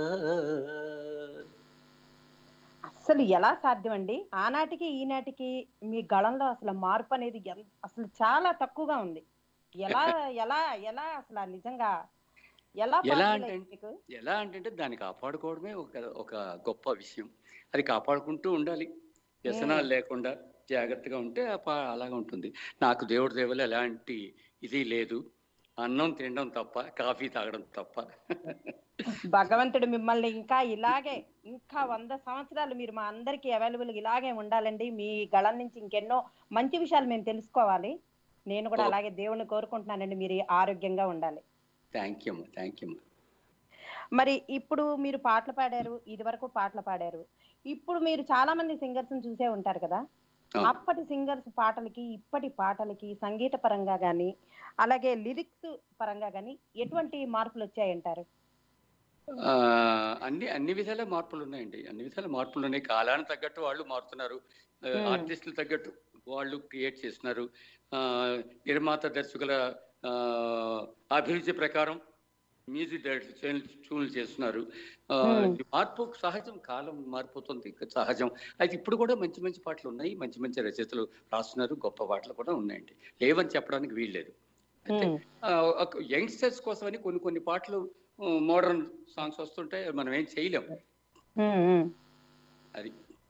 అసలు ఎలా సాధ్యం అండి? ఆనాటికి ఈనాటికి మీ గళంలో అసలు మార్పు అనేది అసలు చాలా తక్కువగా ఉంది. ఎలా ఎలా ఎలా అసలు నిజంగా ఎలా ఎలా అంటే ఎలా అంటే దాన్ని కాపాడుకోవడమే ఒక ఒక గొప్ప విషయం. అది కాపాడుకుంటూ ఉండాలి, వ్యసనాలు లేకుండా జాగ్రత్తగా ఉంటే అలాగా ఉంటుంది. నాకు దేవుడి దేవుళ్ళు ఎలాంటి ఇది లేదు, అన్నం తినడం తప్ప, కాఫీ తాగడం తప్ప. భగవంతుడు మిమ్మల్ని ఇంకా ఇలాగే ఇంకా వంద సంవత్సరాలు మీరు మా అందరికి అవైలబుల్ ఇలాగే ఉండాలండి. మీ గళం నుంచి ఇంకెన్నో మంచి విషయాలు మేము తెలుసుకోవాలి. నేను కూడా అలాగే దేవుణ్ణి కోరుకుంటున్నానండి, మీరు ఆరోగ్యంగా ఉండాలి. Thank you thank you. మరి ఇప్పుడు మీరు పాటలు పాడారు, ఇది వరకు పాటలు పాడారు. ఇప్పుడు మీరు చాలా మంది సింగర్స్ చూసే ఉంటారు కదా, అప్పటి సింగర్స్ పాటలకి ఇప్పటి పాటలకి సంగీత పరంగా గానీ అలాగే లిరిక్స్ పరంగా గానీ ఎటువంటి మార్పులు వచ్చాయంటారు? అన్ని అన్ని విధాల మార్పులు ఉన్నాయండి, అన్ని విధాల మార్పులు ఉన్నాయి. కాలానికి తగ్గట్టు వాళ్ళు మారుతున్నారు, ఆర్టిస్టులు తగ్గట్టు వాళ్ళు క్రియేట్ చేస్తున్నారు. నిర్మాత దర్శకుల అభిరుచి ప్రకారం మ్యూజిక్ ట్యూన్లు చేస్తున్నారు. మార్పు సహజం, కాలం మారిపోతుంది సహజం. అయితే ఇప్పుడు కూడా మంచి మంచి పాటలు ఉన్నాయి, మంచి మంచి రచయితలు రాస్తున్నారు, గొప్ప పాటలు కూడా ఉన్నాయండి, లేవని చెప్పడానికి వీల్లేదు. అయితే యంగ్స్టర్స్ కోసమని కొన్ని కొన్ని పాటలు మోడర్న్ సాంగ్స్ వస్తుంటే మనం ఏం చేయలేము. అది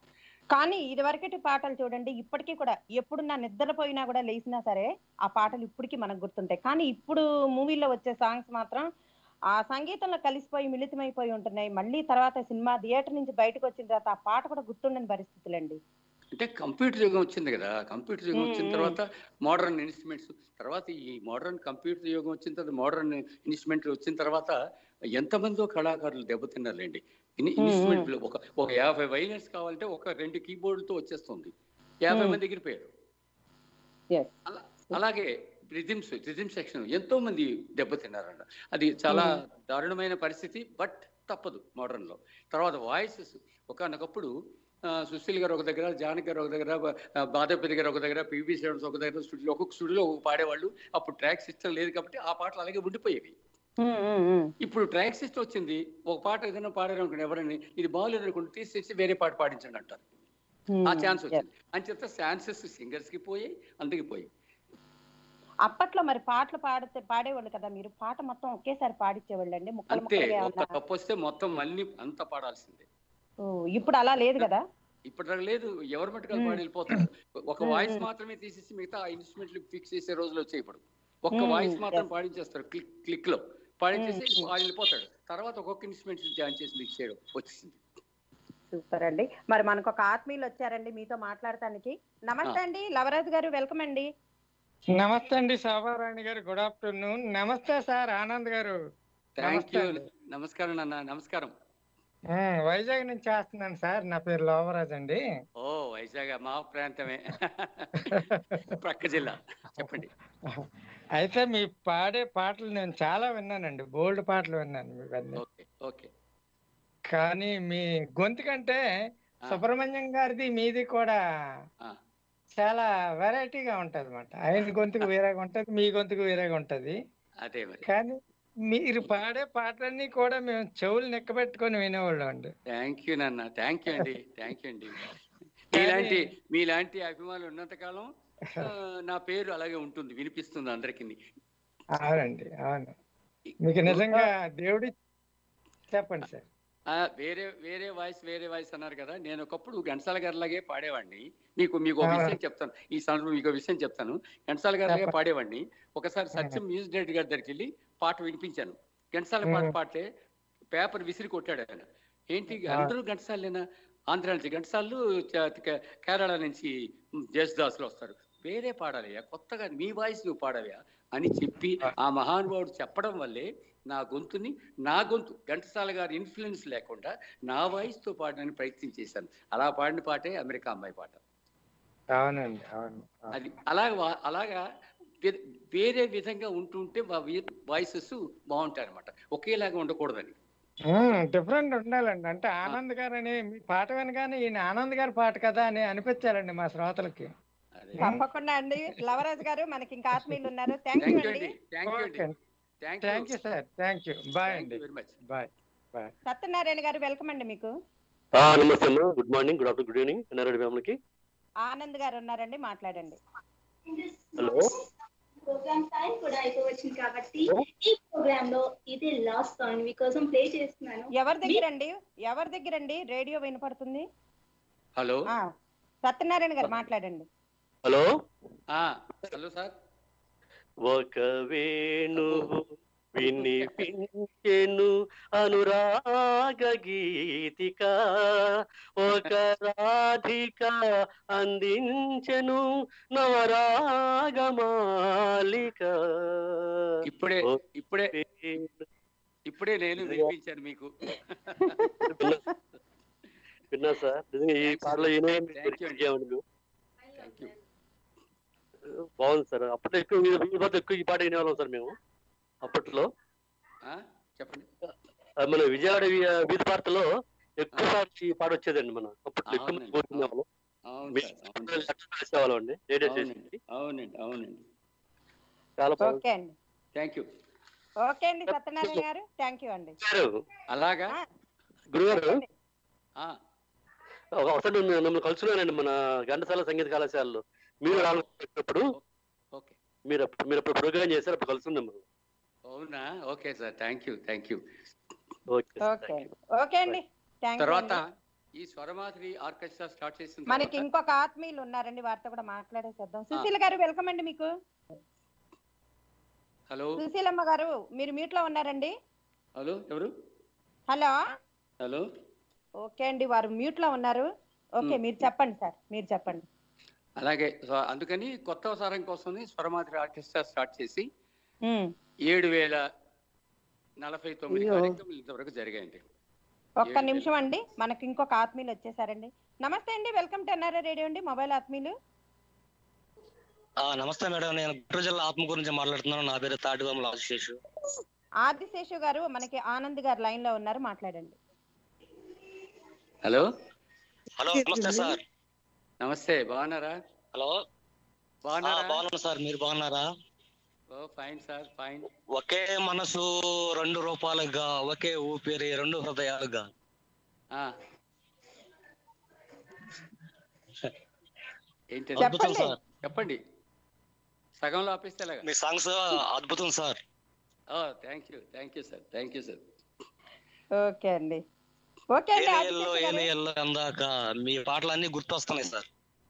కానీ ఇదివరకటి పాటలు చూడండి, ఇప్పటికీ కూడా ఎప్పుడు నా నిద్రపోయినా కూడా లేచినా సరే ఆ పాటలు ఇప్పటికీ మనకు గుర్తుంటాయి. కానీ ఇప్పుడు మూవీలో వచ్చే సాంగ్స్ మాత్రం ఆ సంగీతంలో కలిసిపోయి మిళితమైపోయి ఉంటున్నాయి. మళ్ళీ తర్వాత సినిమా థియేటర్ నుంచి బయటకు వచ్చిన తర్వాత ఆ పాట కూడా గుర్తుండని పరిస్థితులండి. అంటే కంప్యూటర్ యుగం వచ్చింది కదా, కంప్యూటర్ యుగం ఉమ్, వచ్చిన ఉమ్, తర్వాత మోడర్న్ ఇన్స్ట్రుమెంట్స్ తర్వాత ఈ మోడర్న్ కంప్యూటర్ యుగం వచ్చిన తర్వాత మోడర్న్ ఇన్స్ట్రుమెంట్ వచ్చిన తర్వాత ఎంతమందో కళాకారులు దెబ్బతిన్నారులేండి. ఇన్ ఉమ్, ఉమ్. ఇన్స్ట్రుమెంట్లు ఒక ఒక యాభై వైలెన్స్ కావాలంటే ఒక రెండు కీబోర్డులతో వచ్చేస్తుంది. యాభై ఉమ్, మంది ఎగిరిపోయారు. yes. అలా అలాగే రిథిమ్స్ రిథిమ్ సెక్షన్ ఎంతో మంది దెబ్బతిన్నారంట. అది చాలా ఉమ్, దారుణమైన పరిస్థితి, బట్ తప్పదు మోడర్న్ లో. తర్వాత వాయిసెస్ ఒకనొకప్పుడు ఆ, సుశీల్ గారు ఒక దగ్గర, జానకి గారు ఒక దగ్గర, ఆ, బాధపతి గారు ఒక దగ్గర, పివి శ్రీనివాస్ ఒక దగ్గర, స్టూడియో ఒక్కొక్క స్టూడియోలో ఒక పాడేవాళ్ళు. అప్పుడు ట్రాక్ సిస్టమ్ లేదు కాబట్టి ఆ పాటలు అలాగే ఉండిపోయేవి. ఉమ్, ఉమ్, ఉమ్, ఇప్పుడు ట్రాక్ సిస్టమ్ వచ్చింది. ఒక పాట ఏదైనా పాడారు అనుకోండి, ఎవరైనా ఇది బాగాలేదు అనుకోండి తీసేసి వేరే పాట పాడించండి అంటారు. ఆ ఉమ్, ఛాన్స్ yes. వచ్చింది. అని చెప్తే ఛాన్సెస్ సింగర్స్ కి పోయాయి, అందరికి పోయాయి. అప్పట్లో మరి పాటలు పాడితే పాడేవాళ్ళు కదా, మీరు పాట మొత్తం ఒకేసారి పాడించేవాళ్ళు అండి, ముక్కలు అంతే, ముక్కలుగా ఒక్క ఏమన్నా? తప్పు వస్తే మొత్తం మళ్ళీ అంతా పాడాల్సిందే. ఓ, ఇప్పుడు అలా లేదు కదా. ఇప్పటిదాకా లేదు, ఎవరు మట్టుకు ఉమ్, పాడి వెళ్ళిపోతారు. ఒక ఉమ్, వాయిస్ ఉమ్, మాత్రమే తీసేసి మిగతా ఆ ఇన్స్ట్రుమెంట్లు ఫిక్స్ చేసే రోజులు వచ్చాయి ఇప్పుడు. ఒక్క ఉమ్, వాయిస్ మాత్రం yes. పాడించేస్తారు, క్లిక్ క్లిక్ లో ఉమ్, పాడించేసి ఉమ్. ఆయన వెళ్ళిపోతాడు. తర్వాత ఒక్కొక్క ఇన్స్ట్రుమెంట్ జాయిన్ చేసి మిక్స్ చేయడం వచ్చేసింది. సూపర్ అండి. మరి మనకు ఒక ఆత్మీయులు వచ్చారండి మీతో మాట్లాడటానికి. ఆ, నమస్తే అండి, లవరాజు గారు, వెల్కమ్ అండి. నమస్తే అండి శోభారాణి గారు, గుడ్ ఆఫ్టర్నూన్. నమస్తే సార్ ఆనంద్ గారు, థ్యాంక్ నమస్తే యూ. అండి. నమస్కారం నాన్న, నమస్కారం. ఉమ్, వైజాగ్ నుంచి చేస్తున్నాను సార్, నా పేరు లోవరాజ్ అండి. ఓ వైజాగ్ మా ప్రాంతమే, ప్రక్క జిల్లా. చెప్పండి. అయితే మీ పాడే పాటలు నేను చాలా విన్నానండి, బోల్డ్ పాటలు విన్నాను మీవన్నీ. Okay okay. కానీ మీ గొంతు కంటే ఆ, సుబ్రహ్మణ్యం గారిది మీది కూడా ఆ, చాలా వెరైటీగా ఉంటది అన్నమాట. ఆయన గొంతుకు వేరేగా ఉంటది, మీ గొంతుకు వేరేగా ఉంటది. అదే మరి. కానీ మీరు పాడే పాటలన్నీ కూడా మేము చెవులు నెక్కబెట్టుకొని వినేవాళ్ళం అండి. థ్యాంక్ యూ నాన్న, థ్యాంక్ యూ అండి, థ్యాంక్ యూ అండి. కానీ మీలాంటి మీలాంటి అభిమానులు ఉన్నంతకాలం ఆ, నా పేరు అలాగే ఉంటుంది, వినిపిస్తుంది అందరికి. అవునండి, అవును. మీకు నిజంగా దేవుడి చెప్పండి సార్. వేరే వేరే వాయిస్ వేరే వాయిస్ అన్నారు కదా, నేను ఒకప్పుడు ఘంటసాల గారిలాగే పాడేవాడిని. మీకు మీకు ఒక ఆ, విషయం చెప్తాను, ఈ సందర్భంలో మీకు ఒక విషయం చెప్తాను. ఘంటసాల గారిలాగే చెప్పండి. పాడేవాడిని. ఒకసారి ఉమ్, సత్యం మ్యూజిక్ డైరెక్టర్ గారి దగ్గరికి వెళ్ళి పాట వినిపించాను. ఘంటసాల పాట ఉమ్, పాడితే పేపర్ విసిరి కొట్టాడు ఆయన. ఏంటి ఆ, అందరూ ఘంటసాలేనా? ఆంధ్ర నుంచి ఘంటసాలు, చ- కే- కేరళ నుంచి జేసుదాసులు వస్తారు. వేరే పాడాలయ్యా, కొత్తగా మీ వాయిస్ నువ్వు పాడవా అని చెప్పి ఆ, ఆ మహానుభావుడు చెప్పడం వల్లే నా గొంతుని, నా గొంతు ఘంటసాల గారి ఇన్ఫ్లుయెన్స్ లేకుండా నా వాయిస్ తో పాడడానికి ప్రయత్నం చేశాను. అలా పాడిన పాటే అమెరికా అమ్మాయి పాట. అవునండి, అవును, అవును. అది అలాగ వా- అలాగా వే- వేరే విధంగా ఉంటుంటే వాయిసెస్ బాగుంటాయి అనమాట, ఒకేలాగా ఉండకూడదని. డిఫరెంట్ ఉండాలండి. అంటే ఆ, ఆనంద్ గారు అని మీ పాట వినగానే ఈయన ఆనంద్ గారి పాట కదా అని అనిపించాలండి మా శ్రోతలకి. అదే. ఉమ్, తప్పకుండా అండి, లవరాజు గారు, మనకి ఇంకా ఆత్మీయులు ఉన్నారు. థ్యాంక్ యూ థ్యాంక్ యూ అండి. అండి, థ్యాంక్ యూ ఓకే అండి, అండి, thank you, thank you sir, thank you, bye thank అండి, you very much. Bye bye. Satyanarayana గారు, వెల్కమ్ అండి మీకు. ఆ, నమస్తే అమ్మా, good morning, good afternoon, good evening ఎన్ఆర్ఐడి ఫ్యామిలీకి. ఆనంద్ గారు ఉన్నారండి, మాట్లాడండి. హలో. ప్రోగ్రామ్ టైం కూడా అయిపోవచ్చింది కాబట్టి ఈ ప్రోగ్రామ్ లో ఇది లాస్ట్ సాంగ్ మీకోసం ప్లే చేస్తున్నాను. ఎవరి దగ్గర అండి, ఎవరి దగ్గర అండి రేడియో వినపడుతుంది? హలో. ఆ, సత్యనారాయణ గారు మాట్లాడండి. హలో. ఆ, హలో సార్. ఒక వేణు అబ్బో. వినిపించెను అనురాగ గీతిక, ఒక రాధిక అందించెను నవరాగమాలిక. ఇప్పుడే ఒక ఇప్పుడే వేణు ఇప్పుడే నేను వినిపించాను మీకు. విన్నా విన్నా సార్, నిజంగా ఈ థ్యాంక్స్ పాటలో ఈయన థ్యాంక్ యూ అండి, థ్యాంక్ యూ. బాగుంది సార్. అప్పట్లో ఎక్కువ ఈ పాట ఎక్కువ ఈ పాట వినేవాళ్ళం సార్ మేము అప్పట్లో. ఆ, చెప్పండి. ఆ, మన విజయవాడ వీ- వీధి పాటలో ఎక్కువ ఆ, సార్లు ఈ పాట వచ్చేదండి. మన అప్పట్లో ఎక్కువ మంది అవునండి, అవును, కోరుకునేవాళ్ళం. అవును మీ సార్, అవును లెటర్లు సార్, రాసేవాళ్ళం అండి రేడియో అవునండి, స్టేషన్కి. అవునండి, అవునండి. చాలా బాగుంది ఓకే అండి, థ్యాంక్ యూ. ఓకే అండి సత్యనారాయణ గారు, థ్యాంక్ యూ అండి. గారు. అలాగా. ఆ, గురుగారు, చెప్పండి. ఆ, ఒక- ఒకసారి నేను మిమ్మల్ని కలుసుకున్నానండి మన ఘంటసాల సంగీత కళాశాలలో. మీరు ఓ, రానుకున్నప్పుడు ఓ, ఓకే. మీరు అప్పుడు మీరు అప్పుడు ప్రోగ్రామ్ చేశారు, అప్పుడు కలుసుకున్నాం మనం. అవునా? Okay sir, thank you, thank you. Okay sir, okay thank you. Okay అండి, థ్యాంక్ యూ తర్వాత అండి. ఈ స్వరమాధురి ఆర్కెస్ట్రా స్టార్ట్ చేసిన మనకి తర్వాత ఇంకొక ఆత్మీయులు ఉన్నారండి, వారితో కూడా మాట్లాడేసేద్దాం. సుశీల గారు వెల్కమ్ అండి మీకు. హలో సుశీలమ్మ గారు మీరు మ్యూట్ లో ఉన్నారండి. హలో ఎవరు? హలో హలో ఓకే అండి, వారు మ్యూట్ లో ఉన్నారు. Okay hmm. మీరు చెప్పండి సార్, మీరు చెప్పండి. అలాగే సో అందుకని కొత్త అవసరం కోసం స్వరమాధురి ఆర్కెస్ట్రా స్టార్ట్ చేసి ఉమ్. ఏడు వేల నలభై తొమ్మిది అయ్యో. కార్యక్రమాలు ఇంతవరకు జరిగాయండి. ఒక్క నిమిషం అండి, మనకి ఇంకొక ఆత్మీయులు వచ్చేసారండి. నమస్తే అండి, వెల్కమ్ టు ఎన్ఆర్ఐ రేడియో అండి, మొబైల్ ఆత్మీయులు. ఆ నమస్తే మేడం, నేను గుంటూరు జిల్లా ఆత్మ గురించి మాట్లాడుతున్నాను. నా పేరు తాటిగొమ్మల ఆదిశేషు. ఆదిశేషు గారు మనకి ఆనంద్ గారు లైన్ లో ఉన్నారు, మాట్లాడండి. హలో హలో నమస్తే సార్. నమస్తే, బాగున్నారా? హలో ఆ, బాగున్నారా? బాగున్నాను సార్, మీరు బాగున్నారా? Oh fine sir, fine. ఒకే మనసు రెండు రూపాయలుగా, ఒకే ఊపిరి రెండు హృదయాలుగా. ఆ. ఏంటి అద్భుతం చెప్పండి. సార్, చెప్పండి, సగంలో ఆపేస్తే ఎలాగా? మీ సాంగ్స్ అద్భుతం sir. Oh thank you, thank you sir, thank you sir. Okay అండి, ఓకే అండి. ఏనియల్లో ఆదిశేషు గారు. ఏనియల్లో అందాక మీ పాటలు అన్ని గుర్తొస్తున్నాయి సార్.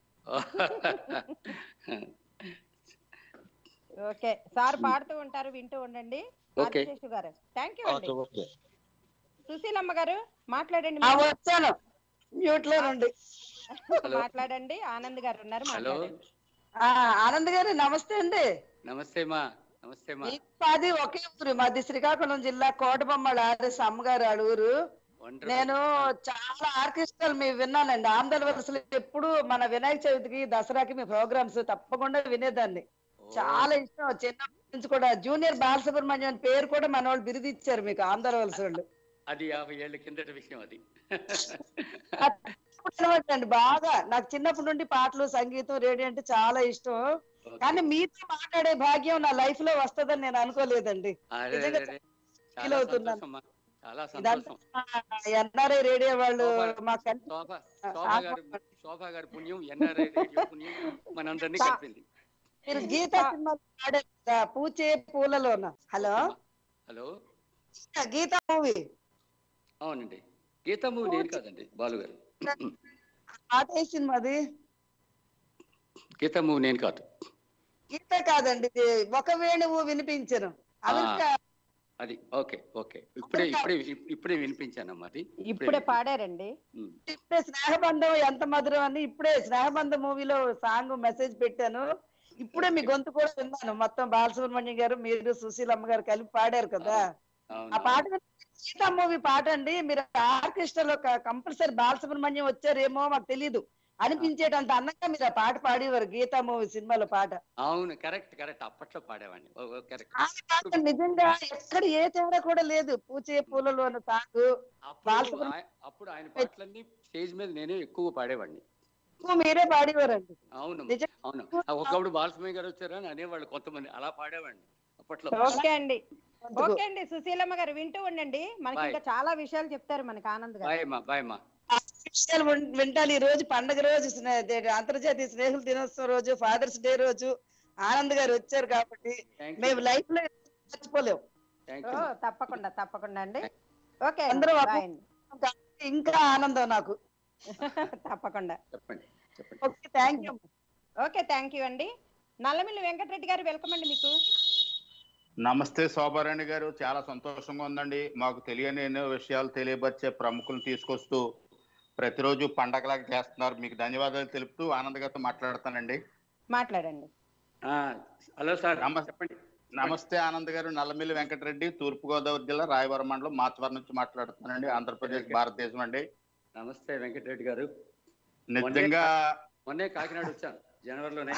ఓకే సార్ పాడుతూ ఉంటారు, వింటూ ఉండండి. ఓకే. ఆదిశేషు గారు థ్యాంక్ యూ అండి. Okay okay. సుశీలమ్మ గారు మాట్లాడండి. ఆ, మీరు. వచ్చాను మ్యూట్ లో నుండి. హలో. మాట్లాడండి, ఆనంద్ గారు ఉన్నారు, హలో. మాట్లాడండి. ఆ, ఆనంద్ గారు నమస్తే అండి. నమస్తే మా, నమస్తే మా. మాది ఒకే ఊరు, మాది శ్రీకాకుళం జిల్లా కోటబొమ్మల ఆర్ఎస్ అమ్మగారు వాళ్ళ ఊరు. Wonderful. నేను చాలా ఆర్కెస్ట్రాలు మీ విన్నానండి. ఆంధ్ర వలసలు ఎప్పుడు మన వినాయక చవితికి దసరాకి మీ ప్రోగ్రామ్స్ తప్పకుండా వినేదాన్ని. ఓ, చాలా ఇష్టం. చిన్నప్పటి నుంచి కూడా జూనియర్ బాలసుబ్రహ్మణ్యం అని పేరు కూడా మన వాళ్ళు బిరుదు ఇచ్చారు మీకు ఆంధ్ర వలస వాళ్ళు. అది యాభై ఏళ్ళ కిందటి విషయం అది. అండి బాగా నాకు చిన్నప్పటి నుండి పాటలు, సంగీతం, రేడియో అంటే చాలా ఇష్టం. ఓకే. కానీ మీతో మాట్లాడే భాగ్యం నా లైఫ్ లో వస్తుందని నేను అనుకోలేదండి. అరే, నిజంగా అరే, feel చాలా అవుతున్నాను. సంతోషం మా, చాలా ఇదంతా సంతోషం. ఎన్ఆర్ఐ రేడియో వాళ్ళు శోభ- మాకు కలిసి శోభ శోభా గారు శోభా గారి పుణ్యం, ఎన్ఆర్ఐ రేడియో పుణ్యం మనందరినీ కలిపింది. మీరు గీతా సినిమాలో పాడారు కదా, పూచే పూలలోన. హలో హలో, గీతా మూవీ అవునండి, గీతా మూవీ నేను కాదండి, బాలు గారు. పాట ఏ సినిమాది? గీతా మూవీ నేను కాదు. గీత కాదండి, ఇది ఒక వేణువు వినిపించను. అమెరికా అది ఓకే ఓకే, ఇప్పుడే ఇప్పుడే ఇప్పుడే వినిపించానమ్మా అది. ఇప్పుడే పాడారండి. ఉమ్. ఇప్పుడే స్నేహబంధం ఎంత మధురం అని ఇప్పుడే స్నేహబంధం మూవీలో సాంగ్ మెసేజ్ పెట్టాను. ఇప్పుడే మీ గొంతు కూడా విన్నాను. మొత్తం బాలసుబ్రహ్మణ్యం గారు, మీరు, సుశీలమ్మ గారు కలిపి పాడారు కదా. అవును, ఆ పాట సీతా మూవీ పాట అండి. మీరు ఆర్కెస్ట్రాలో కంపల్సరీ బాలసుబ్రహ్మణ్యం వచ్చారేమో మాకు తెలీదు అనిపించేటంత అందంగా మీరు ఆ పాట పాడేవారు గీతా మూవీ సినిమాలో పాట. అవును, కరెక్ట్ కరెక్ట్, అప్పట్లో పాడేవాడిని. ఓ, ఓ, కరెక్ట్. ఆ పాట నిజంగా ఎక్కడ ఏ తేడా కూడా లేదు. పూచే పూలలో సాంగ్ అప్పుడు ఆయ- అప్పుడు ఆయన పాటలన్నీ స్టేజ్ మీద నేనే ఎక్కువ పాడేవాడిని. మీరే పాడేవారండి. అవును నిజం. అవును, ఒకప్పుడు బాలస్వామి గారు వచ్చారని అనేవాళ్ళు కొంతమంది, అలా పాడేవాడిని అప్పట్లో. ఓకే అండి, ఓకే అండి. సుశీలమ్మ గారు వింటూ ఉండండి, మనకి Bye. ఇంకా చాలా విషయాలు చెప్తారు మనకి ఆనంద్ గారు. బాయ్ మా, బాయ్ మా. ఆ విషయాలు విన్- వింటాను. ఈ రోజు పండగ రోజు, స్నే- అదే అంతర్జాతీయ స్నేహితుల దినోత్సవం రోజు, ఫాదర్స్ డే రోజు ఆనంద్ గారు వచ్చారు కాబట్టి థ్యాంక్ యూ, మేము లైఫ్ లో మర్చిపోలేము. Thank oh you. తప్పకుండా తప్పకుండా అండి. ఓకే అందరూ అండి, ఒక- bye అండి. కాబట్టి ఇంకా ఆనందం నాకు. తప్పకుండా. చెప్పండి చెప్పండి. Okay, thank you. Okay thank you అండి. నల్లమిల్లి వెంకటరెడ్డి గారు వెల్కమ్ అండి మీకు. నమస్తే శోభారాణి గారు, చాలా సంతోషంగా ఉందండి. మాకు తెలియని ఎన్నో విషయాలు తెలియపరిచే ప్రముఖులు తీసుకొస్తూ ప్రతిరోజు పండగలాగా చేస్తున్నారు. మీకు ధన్యవాదాలు తెలుపుతూ ఆనంద్ గారితో మాట్లాడతానండి. మాట్లాడండి. ఆ, హలో సార్, నమస్తే. చెప్పండి. నమస్తే ఆనంద్ గారు, నల్లమిల్లి వెంకటరెడ్డి, తూర్పుగోదావరి జిల్లా రాయవరం మండలం మాచవరం నుంచి మాట్లాడుతున్నానండి, ఆంధ్రప్రదేశ్, భారతదేశం అండి. నమస్తే వెంకటరెడ్డి గారు. నిజంగా మొన్నే కాకినాడ వచ్చాను, జనవరిలోనే.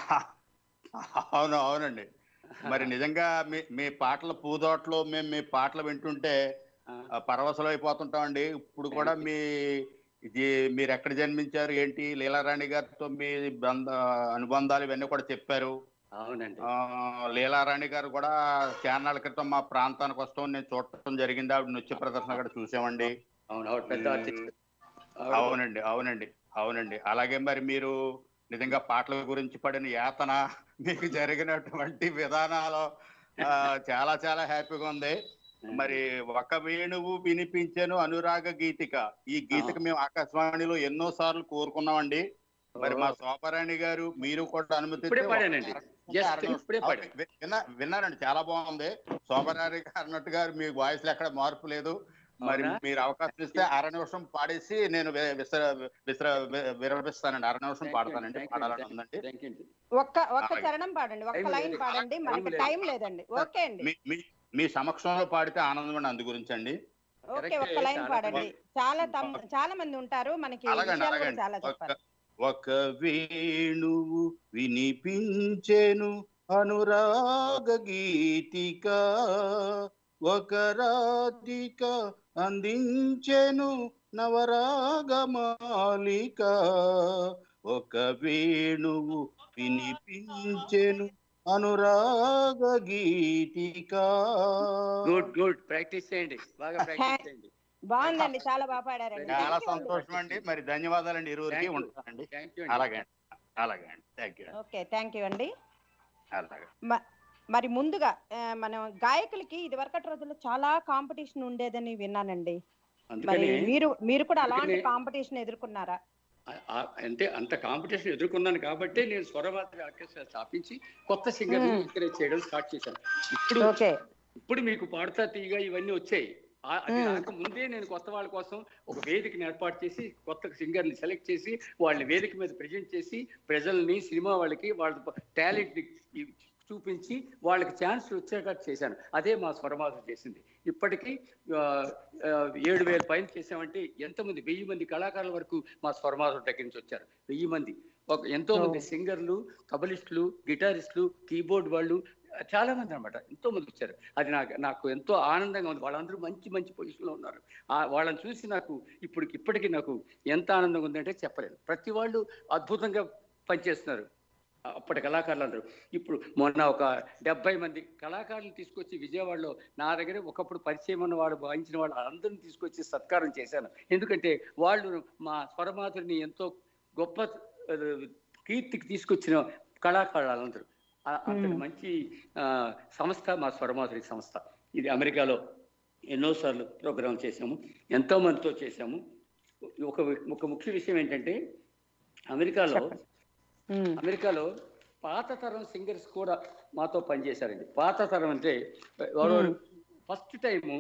అవును అవునండి. మరి నిజంగా మీ మీ పాటల పూదోటలో మేము మీ పాటలు వింటుంటే ఆ, ఆ, పరవశలు అయిపోతుంటామండి. ఇప్పుడు కూడా మీ ఇది మీరు ఎక్కడ జన్మించారు ఏంటి, లీలారాణి గారితో మీ బంధ అనుబంధాలు ఇవన్నీ కూడా చెప్పారు. అవునండి. ఆ, లీలారాణి గారు కూడా చాన్నాళ్ళ క్రితం మా ప్రాంతానికి వస్తాం నేను చూడటం జరిగింది. ఆవిడ నృత్య ప్రదర్శన కూడా చూసామండి. అవును, ఆవిడ పెద్ద ఆర్టిస్ట్. అవునండి అవునండి అవునండి. అలాగే మరి మీరు నిజంగా పాటల గురించి పడిన యాతన, మీకు జరిగినటువంటి విధానాలు ఆ, చాలా చాలా హ్యాపీగా ఉంది. మరి ఒక వేణువు వినిపించాను అనురాగ గీతిక. ఈ గీతిక మేము ఆకాశవాణిలో ఎన్నో సార్లు కోరుకున్నామండి. మరి మా శోభారాణి గారు మీరు కూడా అనుమతి విన్నారండి, చాలా బాగుంది. శోభారాణి గారు అన్నట్టుగా మీ వాయిస్ లో ఎక్కడ మార్పు లేదు. మరి మీరు అవకాశం ఇస్తే అర నిమిషం పాడేసి నేను విసర విసర విరమిస్తానండి. అర నిమిషం పాడతానండి, పాడాలని ఉందండి. ఒక్క ఒక్క చరణం పాడండి, ఒక్క లైన్ పాడండి, మనకి టైం లేదండి. ఓకే అండి, మీ సమక్షంలో పాడితే ఆనందం అండి, అందు గురించి అండి. ఓకే, ఒక్క లైన్ పాడండి. చాలా చాలా మంది ఉంటారు మనకి, చాలా చెప్పాలి. ఒక వేణువు వినిపించెను అనురాగ గీతిక, ఒక రాధిక అందించెను నవరాగ మాలిక. ఒక వేణువు వినిపించెను అనురాగ గీతిక. గుడ్ గుడ్, ప్రాక్టీస్ చేయండి, బాగా ప్రాక్టీస్ చేయండి. బాగుందండి, చాలా బాగా పాడారండి. చాలా సంతోషం అండి. మరి ధన్యవాదాలండి, ఇరువురికి ఉంటానండి. అలాగే అలాగే అండి, thank you. Okay, thank you అండి. అలాగే. మరి ముందుగా మనం గాయకులకి ఇది వరకటి రోజుల్లో చాలా కాంపిటీషన్ ఉండేదని విన్నానండి. మరి మీరు మీరు కూడా అలాంటి కాంపిటీషన్ ఎదుర్కొన్నారా? అంటే అంత కాంపిటీషన్ ఎదుర్కొన్నాను కాబట్టి నేను స్వరమాత్ర ఆర్కెస్ట్రా స్థాపించి కొత్త సింగర్ ఎంకరేజ్ చేయడం స్టార్ట్ చేశాను. ఇప్పుడు ఇప్పుడు మీకు పాడుతా తీయగా ఇవన్నీ వచ్చాయి. అది కాక ముందే నేను కొత్త వాళ్ళ కోసం ఒక వేదికని ఏర్పాటు చేసి కొత్త సింగర్ని సెలెక్ట్ చేసి వాళ్ళని వేదిక మీద ప్రజెంట్ చేసి ప్రజల్ని, సినిమా వాళ్ళకి వాళ్ళ టాలెంట్ చూపించి వాళ్ళకి ఛాన్స్ వచ్చేటట్టు చేశాను. అదే మా స్వరమాధురు చేసింది. ఇప్పటికీ ఏడు వేల పైన చేసామంటే ఎంతమంది, వెయ్యి మంది కళాకారుల వరకు మా స్వరమాధురు దగ్గర నుంచి వచ్చారు. వెయ్యి మంది, ఒక ఎంతో మంది సింగర్లు, తబలిస్టులు, గిటారిస్టులు, కీబోర్డ్ వాళ్ళు చాలా మంది అనమాట, ఎంతో మంది వచ్చారు. అది నాకు నాకు ఎంతో ఆనందంగా ఉంది. వాళ్ళందరూ మంచి మంచి పొజిషన్లో ఉన్నారు. వాళ్ళని చూసి నాకు ఇప్పుడు ఇప్పటికీ నాకు ఎంత ఆనందంగా ఉందంటే చెప్పలేను. ప్రతి వాళ్ళు అద్భుతంగా పనిచేస్తున్నారు అప్పటి కళాకారులందరూ. ఇప్పుడు మొన్న ఒక డెబ్బై మంది కళాకారులు తీసుకొచ్చి విజయవాడలో నా దగ్గర ఒకప్పుడు పరిచయం ఉన్న వాడు వాయించిన వాళ్ళు అందరిని తీసుకొచ్చి సత్కారం చేశాను. ఎందుకంటే వాళ్ళు మా స్వరమాధురిని ఎంతో గొప్ప కీర్తికి తీసుకొచ్చిన కళాకారులందరూ. అంతటి మంచి సంస్థ మా స్వరమాధురి సంస్థ. ఇది అమెరికాలో ఎన్నోసార్లు ప్రోగ్రాం చేసాము, ఎంతో మందితో చేసాము. ఒక ఒక ముఖ్య విషయం ఏంటంటే అమెరికాలో అమెరికాలో పాత తరం సింగర్స్ కూడా మాతో పనిచేశారండి. పాత తరం అంటే ఫస్ట్ టైము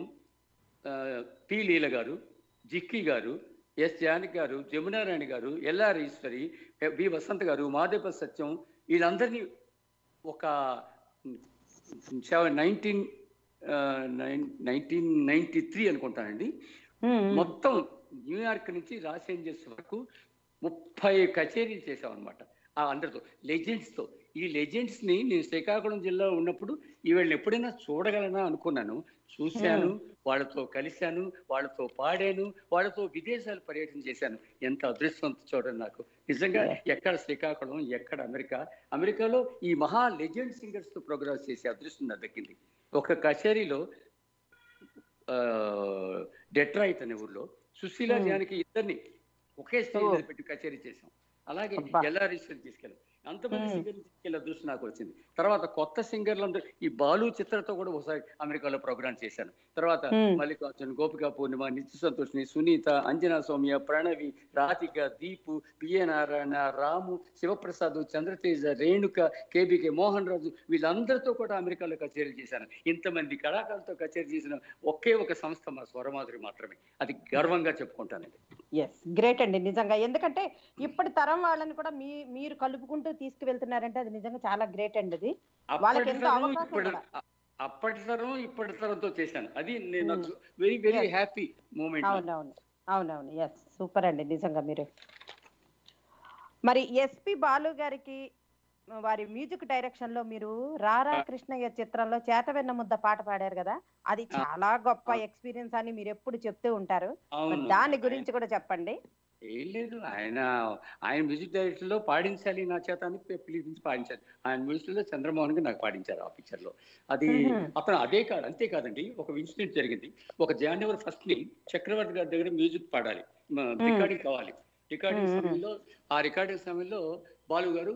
పి లీల గారు, జిక్కి గారు, ఎస్ జానకి గారు, జమునారాణి గారు, ఎల్ఆర్ ఈశ్వరి, బి వసంత్ గారు, మాదేప సత్యం, వీళ్ళందరినీ ఒక నైన్టీన్ నైన్టీన్ నైన్టీ త్రీ అనుకుంటానండి, మొత్తం న్యూయార్క్ నుంచి లాస్ ఏంజల్స్ వరకు ముప్పై కచేరీలు చేసాం అనమాట అందరితో, లెజెండ్స్తో. ఈ లెజెండ్స్ని నేను శ్రీకాకుళం జిల్లాలో ఉన్నప్పుడు వీళ్ళని ఎప్పుడైనా చూడగలనా అనుకున్నాను. చూశాను, వాళ్ళతో కలిశాను, వాళ్ళతో పాడాను, వాళ్ళతో విదేశాలు పర్యటన చేశాను. ఎంత అదృష్టం చూడండి నాకు నిజంగా. ఎక్కడ శ్రీకాకుళం, ఎక్కడ అమెరికా. అమెరికాలో ఈ మహా లెజెండ్ సింగర్స్తో ప్రోగ్రామ్స్ చేసే అదృష్టం నాకు దక్కింది. ఒక కచేరీలో డెట్రాయిట్ అనే ఊర్లో సుశీల జానకి ఇద్దరిని ఒకే స్టేజ్ మీద పెట్టి కచేరీ చేశాం. అలాగే ఎల్ఆర్ ఈశ్వరి తీసుకెళ్ళాం. అంతమంది సింగర్లు తీసుకెళ్ళి అదృష్టం నాకు వచ్చింది. తర్వాత కొత్త సింగర్లు అందరూ, ఈ బాలు చిత్రతో కూడా ఒకసారి అమెరికాలో ప్రోగ్రామ్ చేశాను. తర్వాత మల్లికార్జున్, గోపికా పూర్ణిమ, నిత్య సంతోషిని, సునీత, అంజనా సౌమ్య, ప్రణవి, రాధిక, దీపు, పిఏ నారాయణ, రాము, శివప్రసాద్, చంద్రతేజ, రేణుక, కేబికే మోహన్ రాజు, వీళ్ళందరితో కూడా అమెరికాలో కచేరీలు చేశాను. ఇంతమంది కళాకారులతో కచేరీ చేసిన ఒకే ఒక సంస్థ మా స్వరమాధురి మాత్రమే. అది గర్వంగా చెప్పుకుంటానండి. ఎస్, గ్రేట్ అండి నిజంగా. ఎందుకంటే ఇప్పటి తరం వాళ్ళని కూడా మీ మీరు కలుపుకుంటూ తీసుకువెళ్తున్నారంటే అది నిజంగా చాలా గ్రేట్ అండి. అది వాళ్ళకి ఎంతో అవకాశం. అప్పటి తరం ఇప్పటి తరంతో చేశాను. అది నేను వెరీ వెరీ హ్యాపీ మూమెంట్. అవునవును అవునవును ఎస్, సూపర్ అండి నిజంగా మీరు. మరి ఎస్పి బాలు గారికి వారి మ్యూజిక్ డైరెక్షన్ లో మీరు రారా కృష్ణయ్య చిత్రంలో చేతవెన్న ముద్ద పాట పాడారు కదా, అది చాలా గొప్ప ఎక్స్పీరియన్స్ అని మీరు ఎప్పుడు చెప్తూ ఉంటారు. దాని గురించి కూడా చెప్పండి. ఏం లేదు, ఆయన ఆయన మ్యూజిక్ డైరెక్టర్ లో పాడించాలి నా చేత అని పిలిపించి పాడించారు. ఆయన మ్యూజిక్ లో చంద్రమోహన్ గా నాకు పాడించారు ఆ పిక్చర్ లో. అది అతను అదే కాదు, అంతేకాదండి, ఒక ఇన్సిడెంట్ జరిగింది. ఒక జనవరి ఫస్ట్ ని చక్రవర్తి గారి దగ్గర మ్యూజిక్ పాడాలి, రికార్డింగ్ కావాలి. రికార్డింగ్ సమయంలో ఆ రికార్డింగ్ సమయంలో బాలు గారు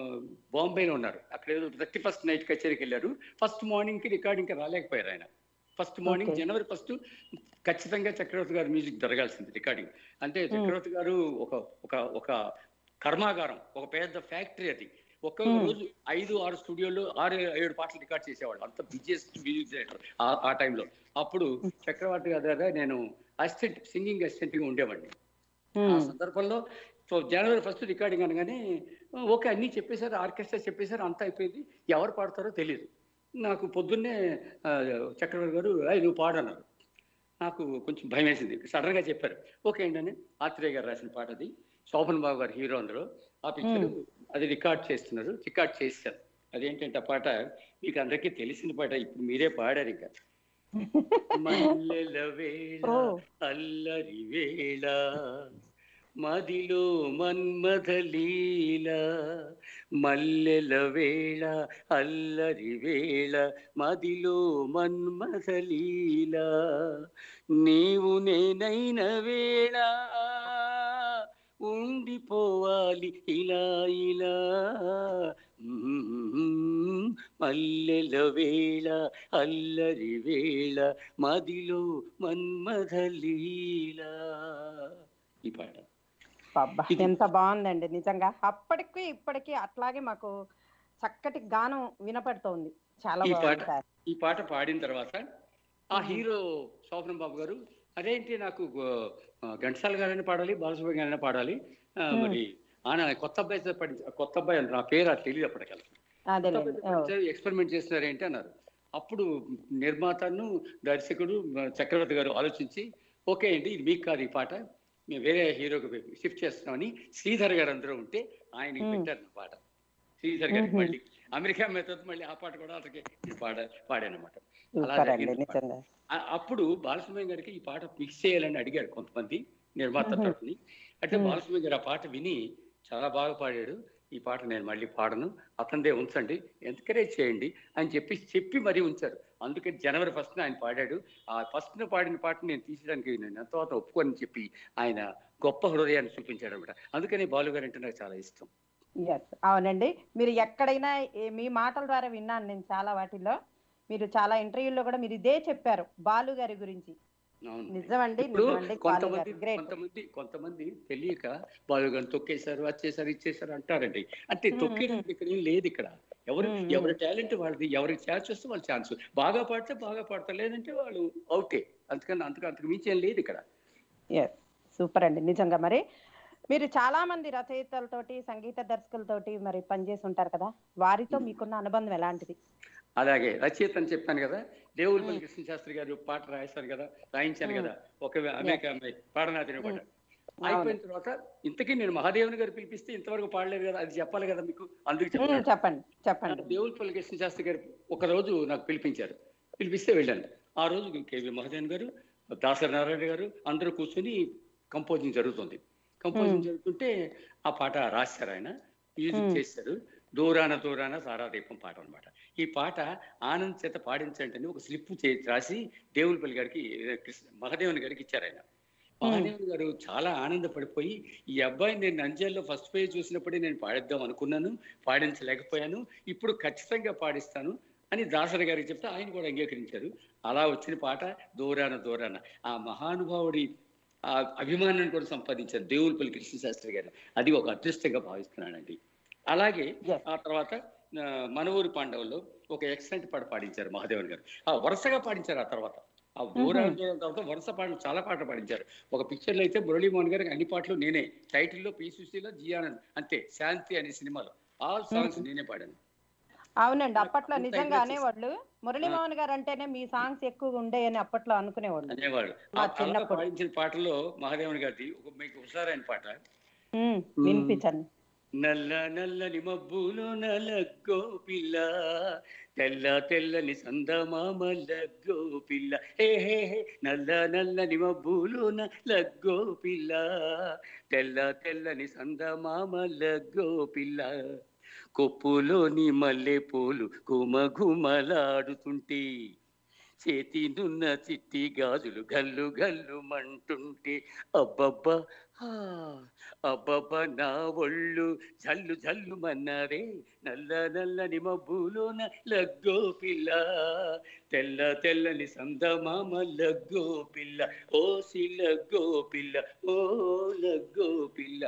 బాంబేలో ఉన్నారు. అక్కడ ఏదో థర్టీ ఫస్ట్ నైట్ కచేరీకి వెళ్ళారు. ఫస్ట్ మార్నింగ్ కి రికార్డింగ్ కి రాలేకపోయారు ఆయన. First morning Okay. జనవరి ఫస్ట్ ఖచ్చితంగా చక్రవర్తి గారు మ్యూజిక్ జరగాల్సింది రికార్డింగ్. అంటే చక్రవర్తి గారు ఒక ఒక ఒక కర్మాగారం, ఒక పెద్ద ఫ్యాక్టరీ అది. ఒక్క Hmm. రోజు ఐదు ఆరు స్టూడియోలో ఆరు ఏడు పాటలు రికార్డ్ చేసేవాళ్ళు. అంత బిజియెస్ట్ మ్యూజిక్ డైరెక్టర్ ఆ టైంలో. అప్పుడు చక్రవర్తి గారి దగ్గర నేను అసిస్టెంట్ సింగింగ్ అసిస్టెంట్ గా ఉండేవాడిని. ఆ సందర్భంలో సో జనవరి ఫస్ట్ రికార్డింగ్ అనగానే ఓకే అన్నీ చెప్పేశారు, ఆర్కెస్ట్రా చెప్పేశారు, అంతా అయిపోయింది. ఎవరు పాడతారో తెలియదు. నాకు పొద్దున్నే ఆ, చక్రవర్తి గారు "ఏయ్, నువ్వు పాడన్నారు." నాకు కొంచెం భయం వేసింది. సడన్ గా చెప్పారు ఓకే ఏంటని. ఆత్రేయ గారు రాసిన పాట అది, శోభన్ బాబు గారు హీరో అందులో. ఆ పిక్చర్ అది రికార్డ్ చేస్తున్నారు, రికార్డ్ చేశారు. అదేంటంటే ఆ పాట మీకు అందరికీ తెలిసిన పాట, ఇప్పుడు మీరే పాడారు. ఇంకా మల్లెల వేళ అల్లరి వేళ మదిలో మన్మథ లీల, మల్లెల వేళ అల్లరి వేళ మదిలో మన్మథ లీల, నీవు నేనైన వేళ ఉండిపోవాలి ఇలా ఇలా, మల్లెల వేళ అల్లరి వేళ మదిలో మన్మథ లీల. ఈ పాట అబ్బా, ఎంత బాగుందండి నిజంగా. అప్పటికి ఇప్పటికి అట్లాగే మాకు చక్కటి గానం వినపడుతోంది. చాలా ఈ బాగుంది పాట సార్. ఈ పాట పాడిన తర్వాత ఆ హీరో శోభన్ బాబు గారు అదేంటి నాకు ఆ, ఘంటసాల గారైనా పాడాలి, బాలసుబ్రహ్మణ్యం గారైనా పాడాలి, ఆ, మరి ఆయన కొత్త అబ్బాయి పడి కొత్త అబ్బాయి నా పేరు అది తెలియదు అప్పటికల్లా. ఎక్స్పెరిమెంట్ చేస్తున్నారు ఏంటి అన్నారు. అప్పుడు నిర్మాతను దర్శకుడు చక్రవర్తి గారు ఆలోచించి ఓకే అండి ఇది మీకు కాదు ఈ పాట, మేము వేరే హీరోకి షిఫ్ట్ చేస్తున్నామని శ్రీధర్ గారు అందరూ ఉంటే ఆయనకి పెట్టారు నా పాట. శ్రీధర్ గారికి మళ్ళీ అమెరికా మెథడ్ మళ్ళీ ఆ పాట కూడా అతనికి పాడ పాడానమాట. అలా జరిగింది. అప్పుడు బాలసుబ్రహ్మణ్యం గారికి ఈ పాట మిక్స్ చేయాలని అడిగారు కొంతమంది నిర్మాత తరఫుని. అంటే బాలసుబ్రహ్మణ్యం గారు ఆ పాట విని చాలా బాగా పాడాడు, ఈ పాట నేను మళ్ళీ పాడను, అతనిదే ఉంచండి, ఎంకరేజ్ చేయండి అని చెప్పి చెప్పి మరీ ఉంచారు. అందుకే జనవరి ఫస్ట్ ఆయన పాడాడు. ఆ ఫస్ట్ పాడిన పాటను నేను తీసడానికి నేను ఎంతో అంత ఒప్పుకొని చెప్పి ఆయన గొప్ప హృదయాన్ని చూపించాడు అనమాట. అందుకని బాలు గారు అంటే నాకు చాలా ఇష్టం. అవునండి, మీరు ఎక్కడైనా మీ మాటల ద్వారా విన్నాను నేను చాలా వాటిల్లో. మీరు చాలా ఇంటర్వ్యూల్లో కూడా మీరు ఇదే చెప్పారు బాలు గారి గురించి. నిజమండి. కొంతమంది కొంతమంది కొంతమంది తెలియక బాలు గారిని తొక్కేశారు, వచ్చేసారు, ఇచ్చేసారు అంటారండి. అంటే తొక్కేయడానికి ఇక్కడ ఏం లేదు. ఇక్కడ ఎవరు ఎవరి టాలెంట్ వాళ్ళది, ఎవరికి ఛాన్స్ వస్తే వాళ్ళ ఛాన్స్. బాగా పాడితే బాగా పాడతారు, లేదంటే వాళ్ళు అవుటే. అందుకని అంతకు అంతకు మించి ఏం లేదు ఇక్కడ. సూపర్ అండి నిజంగా. మరి మీరు చాలా మంది రచయితలతోటి సంగీత దర్శకులతోటి మరి పనిచేసి ఉంటారు కదా, వారితో మీకున్న అనుబంధం ఎలాంటిది? అలాగే రచయిత అని చెప్పాను కదా, దేవులపల్లి కృష్ణ శాస్త్రి గారు పాట రాశారు కదా, రాయించాను కదా, ఒక అమెరికా అమ్మాయి పాడనాథిని పాట అయిపోయిన తర్వాత ఇంతకీ నేను మహాదేవుని గారు పిలిపిస్తే ఇంతవరకు పాడలేదు కదా, అది చెప్పాలి కదా మీకు, అందుకు చెప్పండి చెప్పండి చెప్పండి దేవులపల్లి కృష్ణ శాస్త్రి గారు ఒక రోజు నాకు పిలిపించారు, పిలిపిస్తే వెళ్ళాను. ఆ రోజు కేవీ మహాదేవన్ గారు, దాసరి నారాయణ గారు అందరూ కూర్చొని కంపోజింగ్ జరుగుతుంది. కంపోజింగ్ జరుగుతుంటే ఆ పాట రాశారు, ఆయన మ్యూజిక్ చేశారు. దూరాన దూరాన సారాదీపం పాట అనమాట. ఈ పాట ఆనంద్ చేత పాడించండి ఒక స్లిప్ చేసి రాసి దేవులపల్లి గారికి మహాదేవన్ గారికి ఇచ్చారు. ఆయన మహాదేవన్ గారు చాలా ఆనందపడిపోయి ఈ అబ్బాయిని నేను నంద్యాలలో ఫస్ట్ పేజ్ చూసినప్పుడే నేను పాడిద్దాం అనుకున్నాను, పాడించలేకపోయాను, ఇప్పుడు ఖచ్చితంగా పాడిస్తాను అని దాసరి గారికి చెప్తే ఆయన కూడా అంగీకరించారు. అలా వచ్చిన పాట దూరాన దూరాన. ఆ మహానుభావుడి ఆ అభిమానాన్ని కూడా సంపాదించారు దేవులపల్లి కృష్ణ శాస్త్రి గారు. అది ఒక అదృష్టంగా భావిస్తున్నానండి. అలాగే ఆ తర్వాత మన ఊరి పాండవుల్లో ఒక ఎక్సలెంట్ పాట పాడించారు మహాదేవన్ గారు. ఆ వరుసగా పాడించారు. ఆ తర్వాత ఆ దూరాన దూరం తర్వాత వరుస పాటలు చాలా పాటలు పాడించారు. ఒక పిక్చర్లో అయితే మురళీమోహన్ గారికి అన్ని పాటలు నేనే, టైటిల్లో పి సుశీల, జి ఆనంద్, అంతే శాంతి అనే సినిమాలో ఆల్ సాంగ్స్ నేనే పాడాను. అవునండి, అప్పట్లో నిజంగా అనేవాళ్ళు మురళీమోహన్ గారు అంటేనే మీ సాంగ్స్ ఎక్కువగా ఉండేయని అప్పట్లో అనుకునేవాళ్ళు అనేవాళ్ళు. పాడించిన పాటలో మహాదేవన్ గారిది ఒక మీకు హుషారైన పాట వినిపించండి. నల్ల నల్లని మబ్బులు నలగ్గో పిల్ల, తెల్ల తెల్లని సందమామ లగ్గో పిల్ల, హే హే హే నల్ల నల్లని మబ్బులు నలగ్గో పిల్ల, తెల్ల తెల్లని సందమామ లగ్గో పిల్ల, కొప్పులోని మల్లె పూలు గుమ గుమలాడుతుంటే, చేతి నున్న చిట్టి గాజులు గల్లు గల్లు మంటుంటే, అబ్బబ్బా అబ్బబ్బ నా ఒళ్ళు జల్లు జల్లు మన్నారే నల్ల నల్లని మబ్బులోన లగ్గో పిల్ల తెల్ల తెల్లని సందమామ లగ్గో పిల్ల ఓసి లగ్గో పిల్ల ఓ లగ్గో పిల్ల.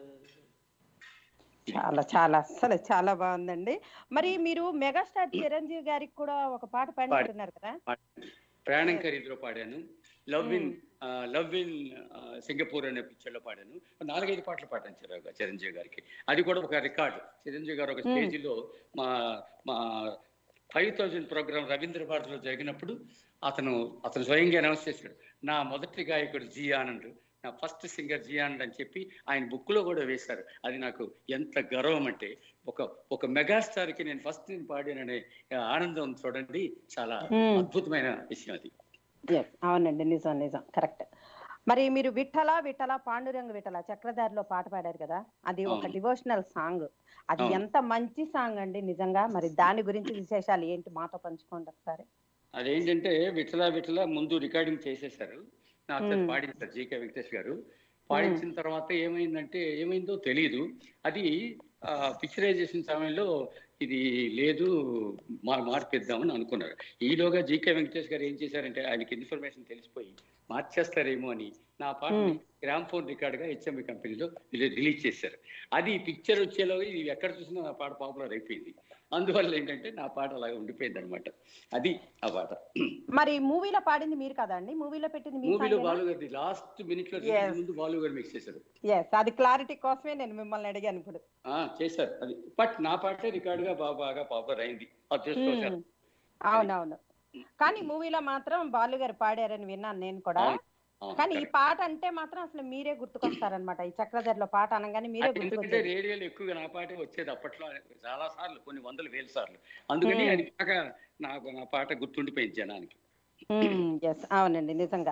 చాలా చాలా అసలు చాలా బాగుందండి. మరి మీరు మెగాస్టార్ చిరంజీవి గారికి కూడా ఒక పాట పాడుతున్నారు కదా? ప్రాణం ఖరీదులో పాడాను, love in love in Singapore అనే పిక్చర్ లో పాడాను, నాలుగైదు పాటలు పాడాను చిర- చిరంజీవి గారికి. అది కూడా ఒక రికార్డు. చిరంజీవి గారు ఒక స్టేజ్ లో మా మా ఫైవ్ థౌజండ్ ప్రోగ్రామ్ రవీంద్ర భారతిలో జరిగినప్పుడు అతను అతను స్వయంగా అనౌన్స్ చేశాడు, నా మొదటి గాయకుడు జి ఆనంద్, నా ఫస్ట్ సింగర్ జి ఆనంద్ అని చెప్పి ఆయన బుక్ లో కూడా వేశారు. అది నాకు ఎంత గర్వం అంటే, ఒక ఒక మెగాస్టార్ కి నేను ఫస్ట్ నేను పాడాననే ఆనందం చూడండి, చాలా అద్భుతమైన విషయం అది. Yes, అవునండి, నిజం నిజం, కరెక్ట్. మరి మీరు విఠల విఠల పాండురంగ విఠల చక్రధారిలో పాట పాడారు కదా, అది ఒక అవును. Devotional song. అది అవును. ఎంత మంచి సాంగ్ అండి నిజంగా. మరి దాని గురించి విశేషాలు ఏంటి మాతో పంచుకోండి ఒకసారి. అదేంటంటే విఠల విఠల ముందు రికార్డింగ్ చేసేసారు, నాకు మ్మ్. పాడించారు జీకే వెంకటేష్ గారు. పాడించిన తర్వాత ఏమైందంటే ఏమైందో తెలియదు, అది పిక్చరైజేషన్ సమయంలో ఇది లేదు మా మార్పిద్దామని అనుకున్నారు. ఈలోగా జీకే వెంకటేష్ గారు ఏం చేశారంటే, ఆయనకి ఇన్ఫర్మేషన్ తెలిసిపోయి మార్చేస్తారేమో అని నా పాటని గ్రామ్ ఫోన్ రికార్డ్ గా హెచ్ఎంఐ కంపెనీలో రిలీజ్ చేశారు. అది పిక్చర్ వచ్చేలోగా ఇది ఎక్కడ చూసినా నా పాట పాపులర్ అయిపోయింది. అందువల్ల ఏంటంటే నా పాట అలాగే ఉండిపోయింది అనమాట. అది ఆ పాట. మరి మూవీలో పాడింది మీరు కదా అండి? మూవీలో పెట్టింది మీ మూవీలో సాంగేనా? బాలు గారి లాస్ట్ మినిట్ లో Yes. ముందు బాలు గారు మిక్స్ చేశారు. Yes, అది క్లారిటీ కోసమే నేను మిమ్మల్ని అడిగాను ఇప్పుడు. ఆ చేశారు అది, బట్ నా పాటే రికార్డ్ గా బాగా బాగా పాపులర్ అయింది అదృష్టవశాత్తు. మ్మ్. అవునవును, కానీ మూవీలో మాత్రం బాలు గారు పాడారని విన్నాను నేను కూడా. అవును, అవును, కానీ ఈ correct. పాట అంటే మాత్రం అసలు మీరే గుర్తుకొస్తారనమాట. ఈ చక్రధరలో పాట అనగానే మీరే అది ఎందుకంటే గుర్తుకొచ్చారు. రేడియోలో ఎక్కువగా నా పాటే వచ్చేది అప్పట్లో, చాలా సార్లు, కొన్ని వందల వేల సార్లు. అందుకని మ్మ్. అది బాగా నాకు నా పాట గుర్తుండిపోయింది జనానికి. ఎస్, అవునండి, నిజంగా.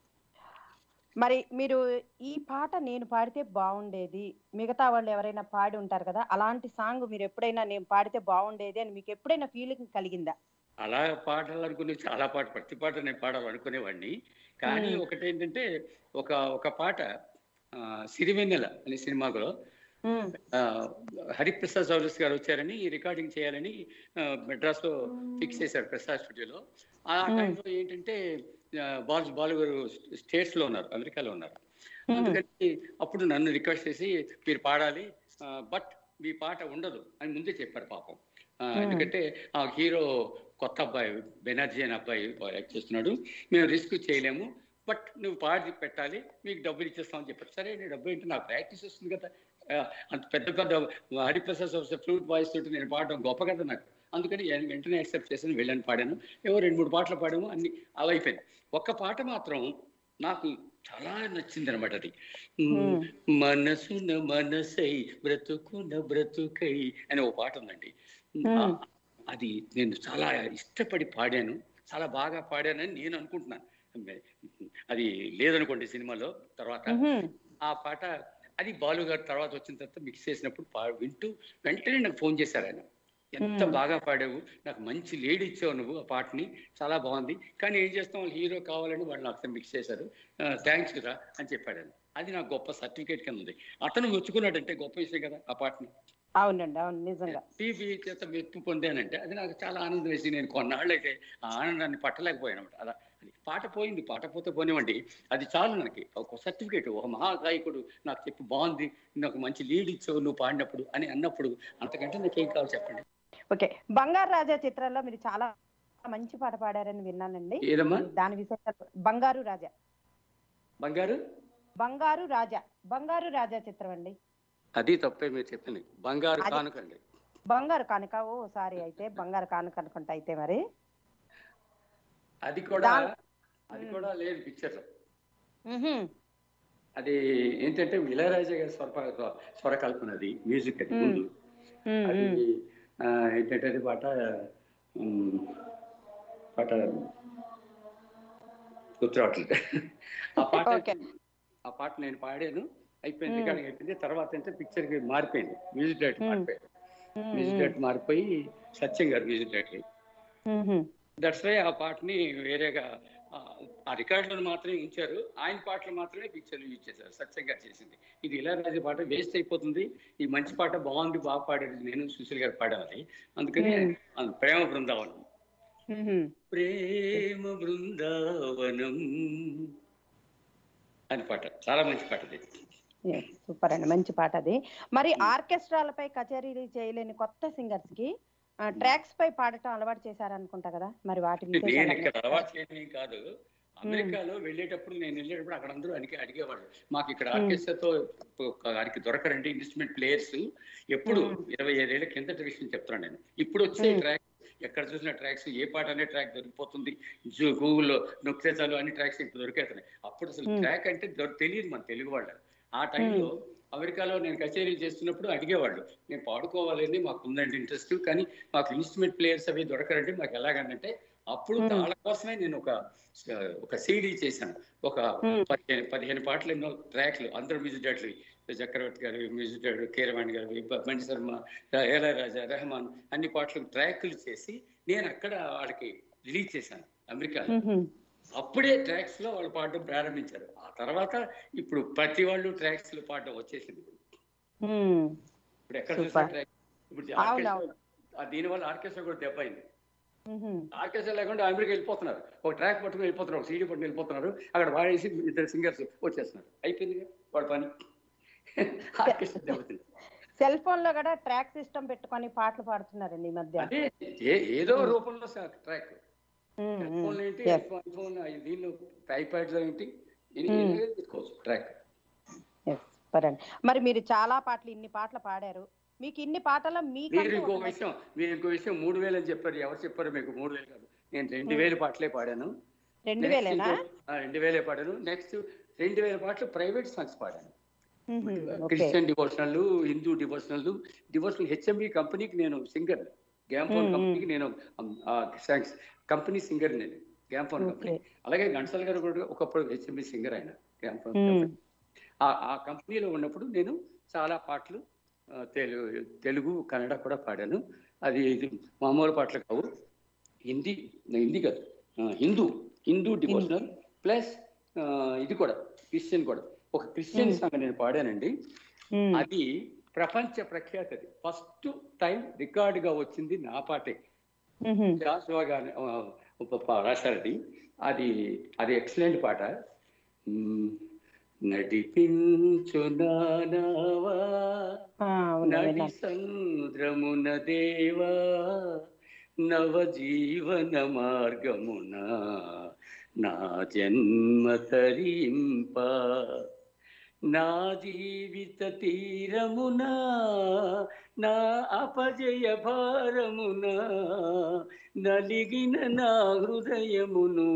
మరి మీరు ఈ పాట నేను పాడితే బాగుండేది, మిగతా వాళ్ళు ఎవరైనా పాడి ఉంటారు కదా, అలాంటి సాంగ్ మీరు ఎప్పుడైనా నేను పాడితే బాగుండేది అని మీకు ఎప్పుడైనా ఫీలింగ్ కలిగిందా? అలా పాడాలనుకునే చాలా పాట, ప్రతి పాట నేను పాడాలనుకునేవాడిని. కానీ మ్మ్. ఒకటి ఏంటంటే, ఒక ఒక పాట ఆ, సిరివెన్నెల అనే సినిమాలో మ్మ్. ఆ, హరిప్రసాద్ చౌరస్ గారు వచ్చారని రికార్డింగ్ చేయాలని ఆ, మెడ్రాస్ లో ఫిక్స్ చేశారు ప్రసాద్ స్టూడియోలో. ఆ మ్మ్. టైంలో ఏంటంటే ఆ, బాలు బాలు గారు స్టేట్స్ లో ఉన్నారు, అమెరికాలో ఉన్నారు. మ్మ్. అందుకని అప్పుడు నన్ను రిక్వెస్ట్ చేసి మీరు పాడాలి, బట్ మీ పాట ఉండదు అని ముందే చెప్పారు పాపం. ఆ, మ్మ్. ఎందుకంటే ఆ హీరో కొత్త అబ్బాయి బెనర్జీ అనే అబ్బాయి యాక్ట్ చేస్తున్నాడు, మేము రిస్క్ చేయలేము, బట్ నువ్వు పాడి పెట్టాలి, మీకు డబ్బులు ఇచ్చేస్తామని చెప్పారు. సరే, నేను డబ్బు ఏంటి, నాకు ప్రాక్టీస్ వస్తుంది కదా, ఆ, అంత పెద్ద పెద్ద హరిప్రసాద్ ఫ్లూట్ వాయిస్ తోటి నేను పాడడం గొప్ప కదా నాకు. అందుకని నేను వెంటనే యాక్సెప్ట్ చేసి వెళ్ళని పాడాను. ఏవో రెండు మూడు పాటలు పాడాము, అన్ని అలా అయిపోయింది. ఒక్క పాట మాత్రం నాకు చాలా నచ్చింది అనమాట. అది మ్మ్. మనసున మనసై బ్రతుకున బ్రతుకై అనే ఒక పాట ఉందండి. మ్మ్. ఆ, అది నేను చాలా ఇష్టపడి పాడాను, చాలా బాగా పాడానని నేను అనుకుంటున్నాను. అది లేదనుకోండి సినిమాలో తర్వాత. మ్మ్. ఆ పాట అది బాలు గారు తర్వాత వచ్చిన తర్వాత మిక్స్ చేసినప్పుడు పా వింటూ వెంటనే నాకు ఫోన్ చేశారు ఆయన, ఎంత మ్మ్. బాగా పాడావు, నాకు మంచి లీడ్ ఇచ్చావు నువ్వు ఆ పాటని, చాలా బాగుంది, కానీ ఏం చేస్తాం వాళ్ళు హీరో కావాలని వాళ్ళు నాకు మిక్స్ చేశారు, థ్యాంక్స్ రా అని చెప్పాడు ఆయన. అది నాకు గొప్ప సర్టిఫికేట్ కింద ఉంది. అతను మెచ్చుకున్నాడంటే గొప్ప విషయం కదా ఆ పాటని. అవునండి, అవును, నిజంగా. టీవీ చేత మెప్పు పొందానంటే అది నాకు చాలా ఆనందం వేసి, నేను కొన్నాళ్ళు అయితే ఆ ఆనందాన్ని పట్టలేకపోయాను అనమాట. అలా అది పాట పోయింది, పాట పోతే పోనివ్వండి, అది చాలు మనకి ఒక సర్టిఫికేట్. ఒక మహాగాయకుడు నాకు చెప్పి బాగుంది, నాకు మంచి లీడ్ ఇచ్చావు నువ్వు పాడినప్పుడు అని అన్నప్పుడు, అంతకంటే నాకు ఏం కావాలి చెప్పండి. ఓకే, బంగారు రాజా చిత్రంలో మీరు చాలా మంచి పాట పాడారని విన్నానండి. ఏదమ్మా? దాని విశేషాలు. బంగారు రాజా. బంగారు బంగారు రాజా బంగారు రాజా చిత్రం అండి. అది తప్పే మీరు చెప్పింది, బంగారు అది- కానుకండి. బంగారు కానుక. ఓ సారీ, అయితే బంగారు కానుక అనుకుంటా అయితే. మరి అది కూడా దాన్- అది కూడా లేదు పిక్చర్ లో. మ్హూ. అది ఏంటంటే ఇళయరాజా గారి స్వర స్వరకల్పన, అది మ్యూజిక్. అది మ్మ్. ముందు మ్మ్, అది మ్మ్. ఆ, ఏంటంటే అది పాట ఉమ్, పాట గుర్తురావట్లేదు. ఆ పాట ఓకే. ఆ పాట నేను పాడాను, అయిపోయింది, మ్మ్. రికార్డింగ్ అయిపోయింది. తర్వాత అంటే పిక్చర్ కి మారిపోయింది, మ్యూజిక్ డైరెక్టర్ మ్మ్. మారిపోయింది. మ్మ్, మ్యూజిక్ మ్మ్. డైరెక్టర్ మారిపోయి సత్యం గారు music director. Hmm. That's why ఆ పాటని వేరేగా ఆ, ఆ రికార్డులను మాత్రమే ఉంచారు, ఆయన పాటలు మాత్రమే పిక్చర్లు యూజ్ చేశారు. సత్యంగా చేసింది ఇది. ఇళయరాజా పాట వేస్ట్ అయిపోతుంది, ఈ మంచి పాట బాగుంది, బాగా పాడేది నేను సుశీల్ గారు పాడాలి. అందుకని ప్రేమ బృందావనం, ప్రేమ బృందావనం అని పాట చాలా మంచి పాట అది. సూపర్ అండి, మంచి పాట అది. మరి ఆర్కెస్ట్రాలపై కచేరీలు చేయలేని కొత్త సింగర్స్ కి ట్రాక్స్ పై పాడటం అలవాటు చేశారనుకుంటా కదా, మరి వాటి నేను ఇక్కడ అలవాటు చేయడం కాదు, అమెరికాలో వెళ్ళేటప్పుడు నేను వెళ్ళేటప్పుడు అక్కడ అందరూ అడిగి అడిగేవాళ్ళు, మాకు ఇక్కడ ఆర్కెస్ట్రాతో వారికి దొరకరండి ఇన్స్ట్రుమెంట్ ప్లేయర్స్. ఎప్పుడు ఇరవై ఐదేళ్ల కిందటి విషయం చెప్తున్నాను నేను. ఇప్పుడు వచ్చే ట్రాక్ ఎక్కడ చూసిన ట్రాక్స్, ఏ పాట అనే ట్రాక్ దొరికిపోతుంది, గూగుల్లో నొక్కితే చాలు అన్ని ట్రాక్స్ ఇప్పుడు దొరికేస్తున్నాయి. అప్పుడు అసలు ట్రాక్ అంటే తెలియదు మన తెలుగు వాళ్ళ. ఆ టైంలో అమెరికాలో నేను కచేరీ చేస్తున్నప్పుడు అడిగేవాళ్ళు, నేను పాడుకోవాలని మాకు ఉందండి ఇంట్రెస్ట్, కానీ మాకు ఇన్స్ట్రుమెంట్ ప్లేయర్స్ అవి దొరకరండి, మాకు ఎలాగంటే అప్పుడు వాళ్ళ కోసమే నేను ఒక ఒక సీడీ చేశాను. ఒక పదిహేను పదిహేను పాటలు, ఎన్నో ట్రాక్లు, అందరూ మ్యూజిక్ డైరెక్టర్లు, చక్రవర్తి గారు మ్యూజిక్ డైరెక్టర్, కీరవాణి గారు, మణి శర్మ, ఇళయరాజా, రెహమాన్ అన్ని పాటలు ట్రాక్లు చేసి నేను అక్కడ వాళ్ళకి రిలీజ్ చేశాను అమెరికాలో. అప్పుడే ట్రాక్స్ లో వాళ్ళు పాడడం ప్రారంభించారు. ఆ తర్వాత ఇప్పుడు ప్రతి వాళ్ళు ట్రాక్స్ లో పాడడం వచ్చేసింది. ఇప్పుడు ఎక్కడ చూసిన ట్రాక్, ఇప్పుడు దీని వల్ల ఆర్కెస్ట్రా కూడా దెబ్బ అయింది. ఆర్కెస్ట్రా లేకుండా అమెరికా వెళ్ళిపోతున్నారు, ఒక ట్రాక్ పట్టుకుని వెళ్ళిపోతున్నారు, ఒక సీడీ పట్టుకుని వెళ్ళిపోతున్నారు, అక్కడ వాడేసి ఇద్దరు సింగర్స్ వచ్చేస్తున్నారు, అయిపోయింది వాడు పని. ఆర్కెస్ట్రా దెబ్బతింది. సెల్ ఫోన్ లో కూడా ట్రాక్ సిస్టమ్ పెట్టుకొని పాటలు పాడుతున్నారండి ఈ మధ్య. అదే ఏదో రూపంలో ట్రాక్, ఫోన్ ఏంటి, ఫోన్ దీనిలో ఐప్యాడ్స్ ఏంటి, ట్రాక్. మరి మీరు చాలా పాటలు, ఇన్ని పాటలు పాడారు, మీకు ఇన్ని పాటలు మీకు ఇంకో విషయం, మీరు ఇంకో విషయం మూడు వేలు అని చెప్పారు. ఎవరు చెప్పారు మీకు? మూడు వేలు కాదు, నేను రెండు వేలు పాటలే పాడాను. రెండు వేలేనా? రెండు వేలే పాడాను. నెక్స్ట్ రెండు వేల పాటలు ప్రైవేట్ సాంగ్స్ పాడాను. Christian devotional, Hindu devotional, devotional HMV కంపెనీకి నేను సింగర్, గ్యామ్ఫోన్ కంపెనీకి నేను సాంగ్స్ కంపెనీ సింగర్ నేను, గ్యామ్ఫోన్ కంపెనీ. అలాగే ఘంటసాల గారు కూడా ఒకప్పుడు హెచ్ఎంబి సింగర్ ఆయన గ్యామ్ఫోన్ కంపెనీ. ఆ కంపెనీలో ఉన్నప్పుడు నేను చాలా పాటలు తెలుగు తెలుగు కన్నడ కూడా పాడాను. అది ఇది మామూలు పాటలు కావు, హిందీ హిందీ కాదు హిందూ హిందూ డివోషనల్ ప్లస్ ఇది కూడా క్రిస్టియన్ కూడా. ఒక క్రిస్టియన్ సాంగ్ నేను పాడానండి, అది ప్రపంచ ప్రఖ్యాతి. ఫస్ట్ టైం రికార్డ్ గా వచ్చింది నా పాటే, జాషువా గారు రాశారది. అది అది ఎక్సలెంట్ పాట. నడిపించు నానావా నడి సంద్రమున దేవా నవజీవన మార్గమున నా జన్మ తరింప, నా జీవిత తీరమున నా అపజయ భారమున నలిగిన నా హృదయమును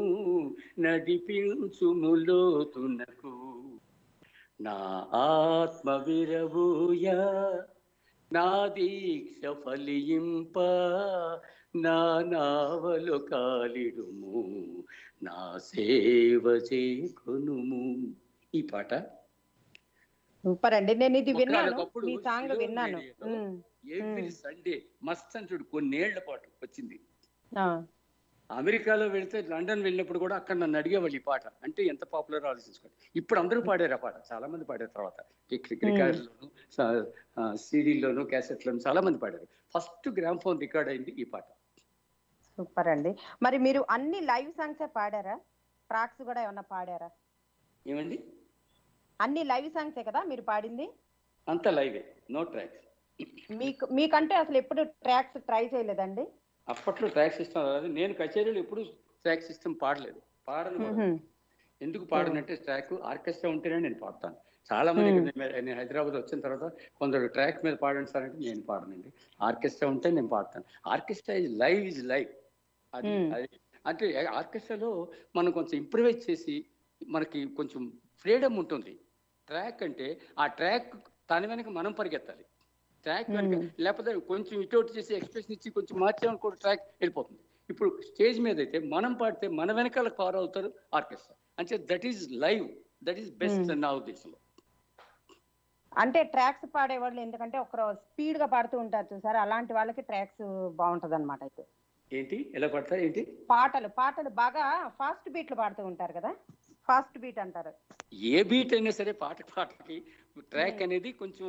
నడిపించుములోతునకు, నా ఆత్మ విరబూయ నా దీక్ష ఫలింప, నా నావలు కాలిడుము నా సేవ చేకొనుము. ఈ పాట సూపర్ అండి, నేను ఇది విన్నాను, ఈ సాంగ్ విన్నాను. ఎవ్రీ సండే మస్త్ అంటాడు. కొన్నేళ్ల పాటు వచ్చింది. అమెరికాలో వెళ్తే, లండన్ వెళ్ళినప్పుడు కూడా అక్కడ నన్ను అడిగేవాళ్ళు ఈ పాట అంటే ఎంత పాపులర్ ఆలోచించుకోండి. ఇప్పుడు అందరూ పాడారు ఆ పాట, చాలా మంది పాడారు. తర్వాత రికార్డులోను, సీడీల్లోను, క్యాసెట్లోను చాలా మంది పాడారు. ఫస్ట్ గ్రామ్ ఫోన్ రికార్డ్ అయింది ఈ పాట. సూపర్ అండి. మరి మీరు అన్ని లైవ్ సాంగ్స్ పాడారా? ట్రాక్స్ కూడా ఏమన్నా పాడారా? ఏమండి? అన్ని లైవ్ సాంగ్సే కదా మీరు పాడింది? అంత లైవే, నో ట్రాక్స్. మీకు మీకంటే అసలు ఎప్పుడు ట్రాక్స్ ట్రై చేయలేదండి? అప్పట్లో ట్రాక్ సిస్టమ్ రాదు. నేను కచేరీలు ఎప్పుడు ట్రాక్ సిస్టమ్ పాడలేదు, పాడను. ఎందుకు పాడనంటే ట్రాక్ ఆర్కెస్ట్రా ఉంటేనే నేను పాడతాను. చాలా మంది నేను హైదరాబాద్ వచ్చిన తర్వాత కొందరు ట్రాక్ మీద పాడండి సార్ అంటే నేను పాడనండి. ఆర్కెస్ట్రా ఉంటే నేను పాడతాను. Orchestra is live is live. అది అది అంటే ఆర్కెస్ట్రాలో మనం కొంచెం ఇంప్రూవైజ్ చేసి మనకి కొంచెం ఫ్రీడమ్ ఉంటుంది. ట్రాక్ అంటే ఆ ట్రాక్ దాని వెనక మనం పరిగెత్తాలి. ట్రాక్ వెనక లేకపోతే కొంచెం ఇటు చేసి ఎక్స్ప్రెషన్ ఇచ్చి కొంచెం మార్చామని కూడా ట్రాక్ వెళ్ళిపోతుంది. ఇప్పుడు స్టేజ్ మీద అయితే మనం పాడితే మన వెనకాల ఫాలో అవుతారు ఆర్కెస్ట్రా. అంటే that is live, that is best నా ఉద్దేశంలో. అంటే ట్రాక్స్ పాడేవాళ్ళు ఎందుకంటే ఒక స్పీడ్ గా పాడుతూ ఉంటారు చూసారు, అలాంటి వాళ్ళకి ట్రాక్స్ బాగుంటది అనమాట. అయితే ఏంటి ఎలా పాడతారు ఏంటి? పాటలు పాటలు బాగా ఫాస్ట్ బీట్లు పాడుతూ ఉంటారు కదా, ఫాస్ట్ బీట్ అంటారు. ఏ బీట్ అయినా సరే పాట పాటకి ట్రాక్ అనేది కొంచెం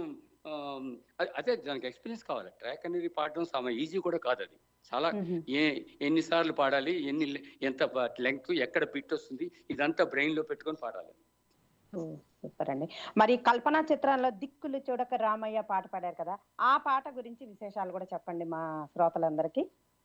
అదే దానికి ఎక్స్పీరియన్స్ కావాలి. ట్రాక్ అనేది పాడడం చాలా ఈజీ కూడా కాదు. అది చాలా ఏ ఎన్నిసార్లు పాడాలి, ఎన్ని ఎంత లెంగ్త్, ఎక్కడ బిట్ వస్తుంది, ఇదంతా బ్రెయిన్ లో పెట్టుకొని పాడాలి. సూపర్ అండి. మరి కల్పన చిత్రంలో దిక్కులు చూడక రామయ్య పాట పాడారు కదా, ఆ పాట గురించి విశేషాలు కూడా చెప్పండి మా శ్రోతలందరికీ.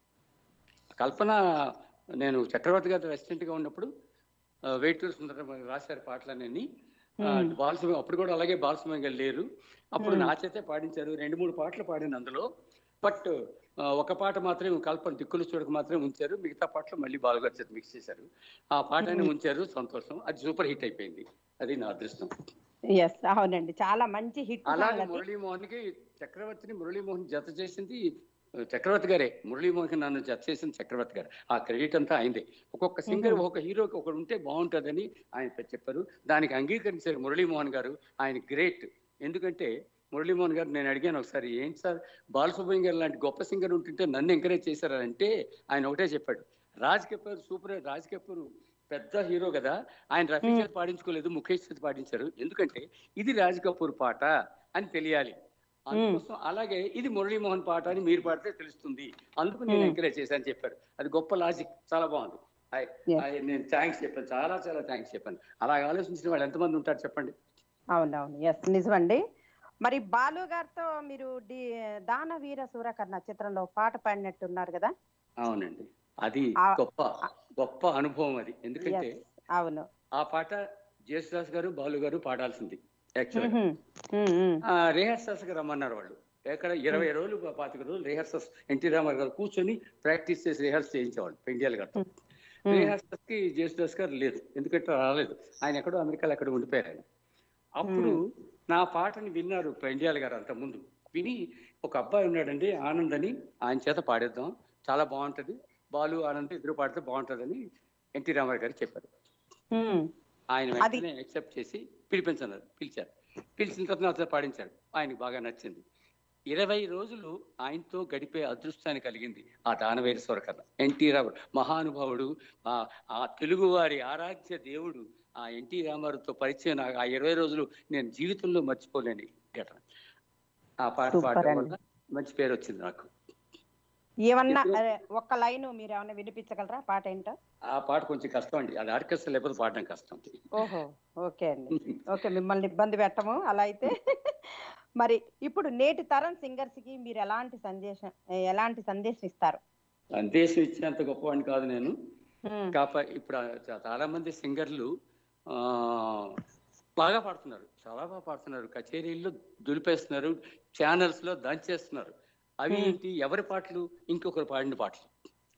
కల్పన నేను చక్రవర్తి గారి రెసిడెంట్ గా ఉన్నప్పుడు వేటూరు సుందరం రాశారు పాటలన్నీ. బాలసుబ్రహ్మణ్యం అప్పుడు కూడా అలాగే బాలసుబ్రహ్మణ్యం గారు లేరు, అప్పుడు నా చేతే పాడించారు. రెండు మూడు పాటలు పాడిన అందులో, బట్ ఒక పాట మాత్రమే కల్పన దిక్కులు చూడక మాత్రమే ఉంచారు, మిగతా పాటలు మళ్ళీ బాలుగారి చేత మిక్స్ చేశారు. ఆ పాటని ఉంచారు, సంతోషం. అది సూపర్ హిట్ అయిపోయింది, అది నా అదృష్టం. ఎస్ అవునండి, చాలా మంచి హిట్. అలాగే మురళీమోహన్ కి చక్రవర్తిని మురళీమోహన్ జత చేసింది చక్రవర్తి గారే. మురళీమోహన్ నన్ను జత చేసింది చక్రవర్తి గారు. ఆ క్రెడిట్ అంతా ఆయనదే. ఒక్కొక్క సింగర్ ఒక్కొక్క హీరోకి ఒకడు ఉంటే బాగుంటుందని ఆయన చెప్పారు, దానికి అంగీకరించారు మురళీమోహన్ గారు. ఆయన గ్రేట్. ఎందుకంటే మురళీమోహన్ గారు నేను అడిగాను ఒకసారి, ఏంటి సార్ బాలసుబ్రహ్మణ్యం గారు లాంటి గొప్ప సింగర్ ఉంటుంటే నన్ను ఎంకరేజ్ చేశారంటే ఆయన ఒకటే చెప్పాడు, రాజ్ కపూర్ సూపర్, రాజ్ కపూర్ పెద్ద హీరో కదా, ఆయన రఫీ చేత పాడించుకోలేదు, ముఖేష్ చేత పాడించారు, ఎందుకంటే ఇది రాజ్ కపూర్ పాట అని తెలియాలి, అందుకోసం. అలాగే ఇది మురళీమోహన్ పాట అని మీరు పాడితే తెలుస్తుంది, అందుకు నేను ఎంకరేజ్ చేశాను చెప్పారు. అది గొప్ప లాజిక్, చాలా బాగుంది. నేను థ్యాంక్స్ చెప్పాను, చాలా చాలా థ్యాంక్స్ చెప్పాను. అలాగే ఆలోచించిన వాళ్ళు ఎంతమంది ఉంటారు చెప్పండి. అవునవును, ఎస్ నిజమండి. మరి బాలు గారితో మీరు డి దానవీర సూరకర్ణ చిత్రంలో పాట పాడినట్టున్నారు కదా. అవునండి, అది గొప్ప గొప్ప అనుభవం అది. ఎందుకంటే అవును, ఆ పాట జేసుదాస్ గారు బాలు గారు పాడాల్సింది. యాక్చువల్ రిహార్సల్స్ గా రమ్మన్నారు వాళ్ళు. ఎక్కడ ఇరవై రోజులు పాతిక రోజులు రిహార్సల్స్ ఎన్టీ రామారావు గారు కూర్చొని ప్రాక్టీస్ చేసి రిహార్సల్ చేయించేవాళ్ళు పెండియాల గారితో. రిహార్సల్స్ కి జేసుదాస్ గారు లేదు, ఎందుకంటే రాలేదు, ఆయన ఎక్కడో అమెరికాలో ఎక్కడ ఉండిపోయారు ఆయన. అప్పుడు నా పాటని విన్నారు పెండియాల గారు. అంత ముందు విని ఒక అబ్బాయి ఉన్నాడండి ఆనంద్ అని, ఆయన చేత పాడేద్దాం, చాలా బాగుంటది, బాలు ఆనంద్ ఇద్దరు పాడితే బాగుంటదని ఎన్టీ రామారావు గారు చెప్పారు. ఆయన వెంటనే యాక్సెప్ట్ చేసి పిలిపించన్నారు, పిలిచారు. పిలిచిన తర్వాత పాడించారు, ఆయనకు బాగా నచ్చింది. ఇరవై రోజులు ఆయనతో గడిపే అదృష్టాన్ని కలిగింది ఆ దానవీర సూరకర్ణ. ఎన్టీ రామారావు మహానుభావుడు, ఆ తెలుగువారి ఆరాధ్య దేవుడు, ఆ ఎన్టీ రామారావుతో పరిచయం ఆ ఇరవై రోజులు నేను జీవితంలో మర్చిపోలేని ఘటన. ఆ పాట పాడడం వల్ల మంచి పేరు వచ్చింది నాకు. ఏమన్నా ఒక్క లైన్ మీరు ఏమన్నా వినిపించగలరా? పాట ఏంటో? ఆ పాట కొంచెం కష్టం అండి, అది ఆర్కెస్ట్రా లేకపోతే పాడడం కష్టం. ఓహో, ఓకే అండి, ఓకే, మిమ్మల్ని ఇబ్బంది పెట్టము అలా అయితే. మరి ఇప్పుడు నేటి తరం సింగర్స్ కి మీరు ఎలాంటి సందేశం ఎలాంటి సందేశం ఇస్తారు? సందేశం ఇచ్చేంత గొప్పవాడిని కాదు నేను, కాకపోతే ఇప్పుడు చాలా మంది సింగర్లు ఆ బాగా పాడుతున్నారు, చాలా బాగా పాడుతున్నారు, కచేరీల్లో దులిపేస్తున్నారు, ఛానల్స్ లో దంచేస్తున్నారు. అవి ఏంటి, ఎవరి పాటలు? ఇంకొకరు పాడిన పాటలు.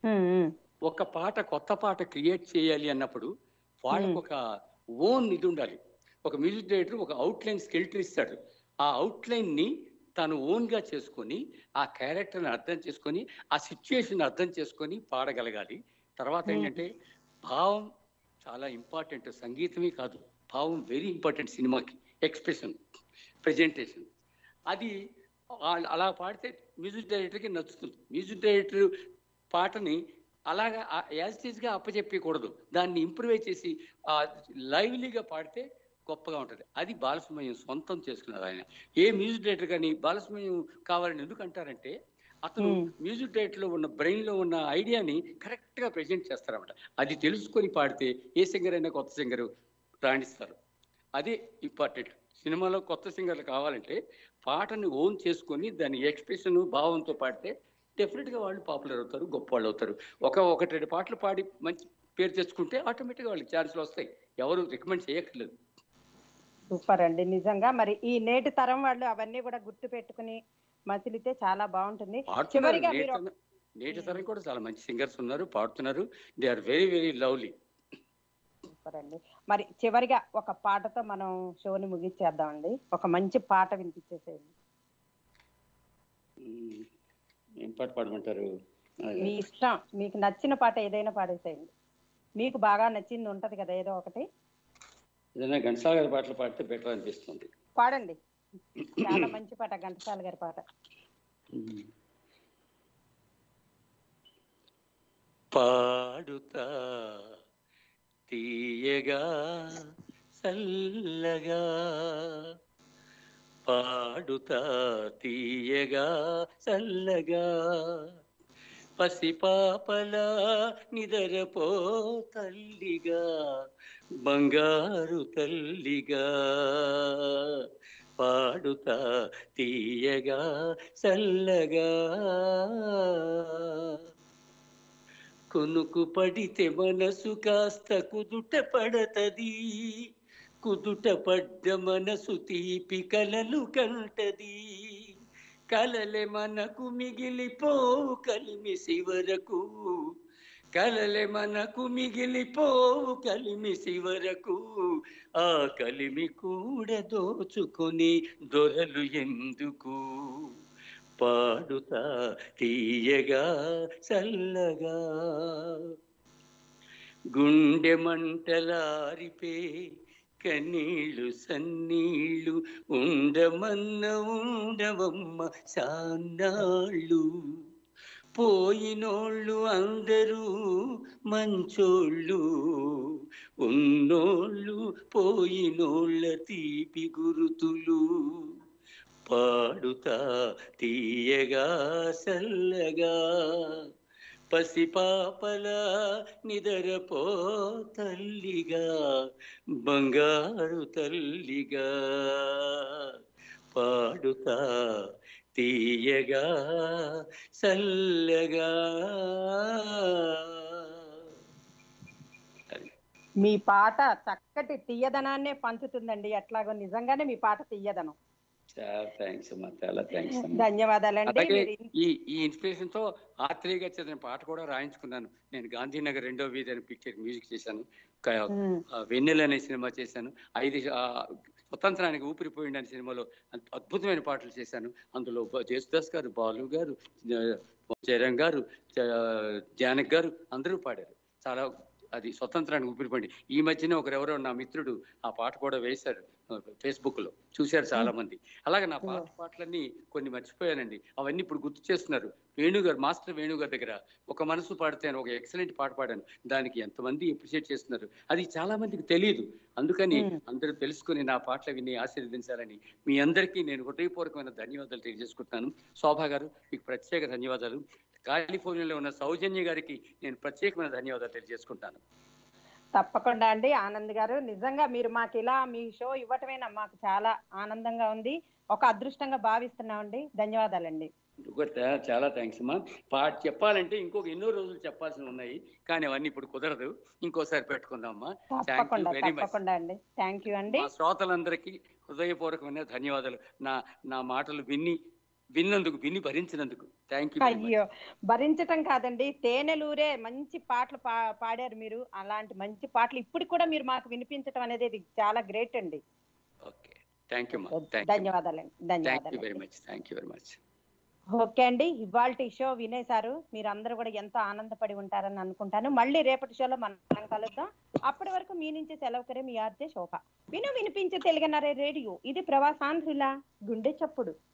ఒక పాట కొత్త పాట క్రియేట్ చేయాలి అన్నప్పుడు వాళ్ళకు ఒక ఓన్ ఇది ఉండాలి. ఒక మ్యూజిక్ డైరెక్టర్ ఒక అవుట్లైన్ స్కెల్టర్ ఇస్తాడు, ఆ అవుట్లైన్ ని తను ఓన్ గా చేసుకొని ఆ క్యారెక్టర్ని అర్థం చేసుకొని ఆ సిచ్యుయేషన్ అర్థం చేసుకొని పాడగలగాలి. తర్వాత ఏంటంటే భావం చాలా ఇంపార్టెంట్, సంగీతమే కాదు, భావం వెరీ ఇంపార్టెంట్ సినిమాకి. ఎక్స్ప్రెషన్, ప్రెజెంటేషన్, అది అలా పాడితే మ్యూజిక్ డైరెక్టర్కి నచ్చుతుంది. మ్యూజిక్ డైరెక్టర్ పాటని అలాగా యాజిటీస్గా అప్పచెప్పకూడదు, దాన్ని ఇంప్రూవైజ్ చేసి లైవ్లీగా పాడితే గొప్పగా ఉంటుంది. అది బాలసుబ్రహ్మణ్యం సొంతం చేసుకున్నారు. ఆయన ఏ మ్యూజిక్ డైరెక్టర్ కానీ బాలసుబ్రహ్మణ్యం కావాలని ఎందుకు అంటారంటే, అతను మ్యూజిక్ డైరెక్టర్ లో ఉన్న బ్రెయిన్ లో ఉన్న ఐడియాని కరెక్ట్ గా ప్రెజెంట్ చేస్తారన్నమాట. అది తెలుసుకొని పాడితే ఏ సింగర్ అయినా కొత్త సింగర్ రాణిస్తారు. అదే ఇంపార్టెంట్. సినిమాలో కొత్త సింగర్లు కావాలంటే పాటని ఓన్ చేసుకొని దాని ఎక్స్ప్రెషన్ భావంతో పాడితే డెఫినెట్ గా వాళ్ళు పాపులర్ అవుతారు, గొప్ప వాళ్ళు అవుతారు. ఒక ఒకటి రెండు పాటలు పాడి మంచి పేరు తెచ్చుకుంటే ఆటోమేటిక్ గా వాళ్ళకి ఛాన్సులు వస్తాయి, ఎవరు రికమెండ్ చేయక్కర్లేదు. సూపర్ అండి, నిజంగా. మరి ఈ నేటి తరం వాళ్ళు అవన్నీ కూడా గుర్తు పెట్టుకుని మసిలితే చాలా బాగుంటుంది. చివరిగా నేటి తరం కూడా చాలా మంచి సింగర్స్ ఉన్నారు, పాడుతున్నారు. They are very very lovely. Super అండి. మరి చివరిగా ఒక పాటతో మనం షోని ముగించేద్దామండి. ఒక మంచి పాట వినిపించేసేయండి. ఏం పాట పాడమంటారు? మీ ఇష్టం, మీకు నచ్చిన పాట ఏదైనా పాడేసేయండి. మీకు బాగా నచ్చింది ఉంటది కదా ఏదో ఒకటి. ఏదైనా ఘంటసాల గారి పాటలు పాడితే బెటర్ అనిపిస్తుంది. పాడండి, చాలా మంచి పాట ఘంటసాల గారి పాట. పాడుతా తీయగా చల్లగా, పాడుతా తీయగా చల్లగా, పసిపాపలా నిదరపో తల్లిగా, బంగారు తల్లిగా, పాడుతా తీయగా చల్లగా. కొనుకు పడితే మనసు కాస్త కుదుట పడతది, కుదుట పడ్డ మనసు తీపి కలలు కంటది, కలలే మనకు మిగిలిపోవు కలిమిసి వరకు, కలలే మనకు మిగిలిపోవు కలిమిసి వరకు, ఆ కలిమి కూడా దోచుకొని దొరలు ఎందుకు, పాడుతా తీయగా చల్లగా. గుండె మంటలారిపే కన్నీళ్ళు సన్నీళ్ళు, ఉండమన్న ఉండవమ్మ సాన్నాళ్ళు, పోయినోళ్ళు అందరూ మంచోళ్ళు, ఉన్నోళ్ళు పోయినోళ్ళ తీపి గురుతులు, పాడుతా తీయగా చల్లగా, పసిపాపలా నిదరపో తల్లిగా, బంగారు తల్లిగా, పాడుతా తీయగా చల్లగా. మీ పాట చక్కటి తీయదనాన్నే పంచుతుందండి. ఎట్లాగో నిజంగానే మీ పాట తీయదనం. చాలా థ్యాంక్స్ అమ్మా, చాలా థ్యాంక్స్ అమ్మా. ధన్యవాదాలండి. అలాగే మీరు- ఈ ఈ ఇన్స్పిరేషన్ తో ఆత్రేయగా చదివిన పాట కూడా రాయించుకున్నాను. నేను గాంధీనగర్ రెండో వీధి అనే పిక్చర్ మ్యూజిక్ చేశాను, క- ఉమ్, ఆ, వెన్నెల అనే సినిమా చేశాను, ఐదు ఆ, స్వతంత్రానికి ఊపిరిపోయింది అనే సినిమాలో అద్- అద్భుతమైన పాటలు చేశాను. అందులో బ- జేసుదాస్ గారు, బాలు గారు, జ- జయరాం గారు, జ- జానక్ గారు అందరూ పాడారు. చాలా అది స్వతంత్రానికి ఊపిరిపోయింది. ఈ మధ్యన ఒకరెవరో నా మిత్రుడు ఆ పాట కూడా వేశారు ఫేస్బుక్ లో, చూశారు చాలా మంది. అలాగే నా పాట పాటలన్నీ కొన్ని మర్చిపోయానండి, అవన్నీ ఇప్పుడు గుర్తు చేస్తున్నారు. వేణుగారు, మాస్టర్ వేణుగారి దగ్గర ఒక మనసు పాడితే అని ఒక ఎక్సలెంట్ పాట పాడాను, దానికి ఎంతమంది అప్రిషియేట్ చేస్తున్నారు, అది చాలా మందికి తెలియదు. అందుకని అందరూ తెలుసుకుని నా పాటలు విని ఆశీర్వదించాలని మీ అందరికీ నేను హృదయపూర్వకమైన ధన్యవాదాలు తెలియజేసుకుంటున్నాను. శోభా గారు మీకు ప్రత్యేక ధన్యవాదాలు. కాలిఫోర్నియాలో ఉన్న సౌజన్య గారికి నేను ప్రత్యేకమైన ధన్యవాదాలు తెలియజేసుకుంటాను. తప్పకుండా అండి. ఆనంద్ గారు, నిజంగా మీరు మాకు ఇలా మీ షో ఇవ్వటమేనా మాకు చాలా ఆనందంగా ఉంది, ఒక అదృష్టంగా భావిస్తున్నామండి. ధన్యవాదాలండి. ఇంకొకటి చాలా థ్యాంక్స్ అమ్మా. పాట చెప్పాలంటే ఇంకొక ఎన్నో రోజులు చెప్పాల్సి ఉన్నాయి, కానీ అవన్నీ ఇప్పుడు కుదరదు, ఇంకోసారి పెట్టుకుందాం అమ్మా. థ్యాంక్ యూ తప్పకుండా వెరీ మచ్. తప్పకుండా అండి. థ్యాంక్ యూ అండి. మా శ్రోతలందరికీ హృదయపూర్వకమైన ధన్యవాదాలు. నా నా మాటలు విని విన్నందుకు, విని భరించినందుకు థ్యాంక్ యూ. అయ్యో, భరించటం కాదండి, తేనెలూరే మంచి పాటలు పా పాడారు మీరు. అలాంటి మంచి పాటలు ఇప్పుడు కూడా మీరు మాకు వినిపించడం అనేది ఇది చాలా గ్రేట్ అండి. ఓకే, థ్యాంక్ యూ అమ్మా. ధన్యవాదాలండి. థ్యాంక్ యూ ధన్యవాదాలు. Very much. Thank you very much. Okay అండి, ఇవాళ షో వినేశారు. మీరు అందరూ కూడా ఎంతో ఆనందపడి ఉంటారని అనుకుంటాను. మళ్ళీ రేపటి షోలో మనం కలుద్దాం. అప్పటి వరకు మీ నుంచి సెలవుకరే మీ ఆర్జే శోభ. విను వినిపించే తెలుగునరే రేడియో, ఇది ప్రవాసాంధ్రుల గుండె చప్పుడు.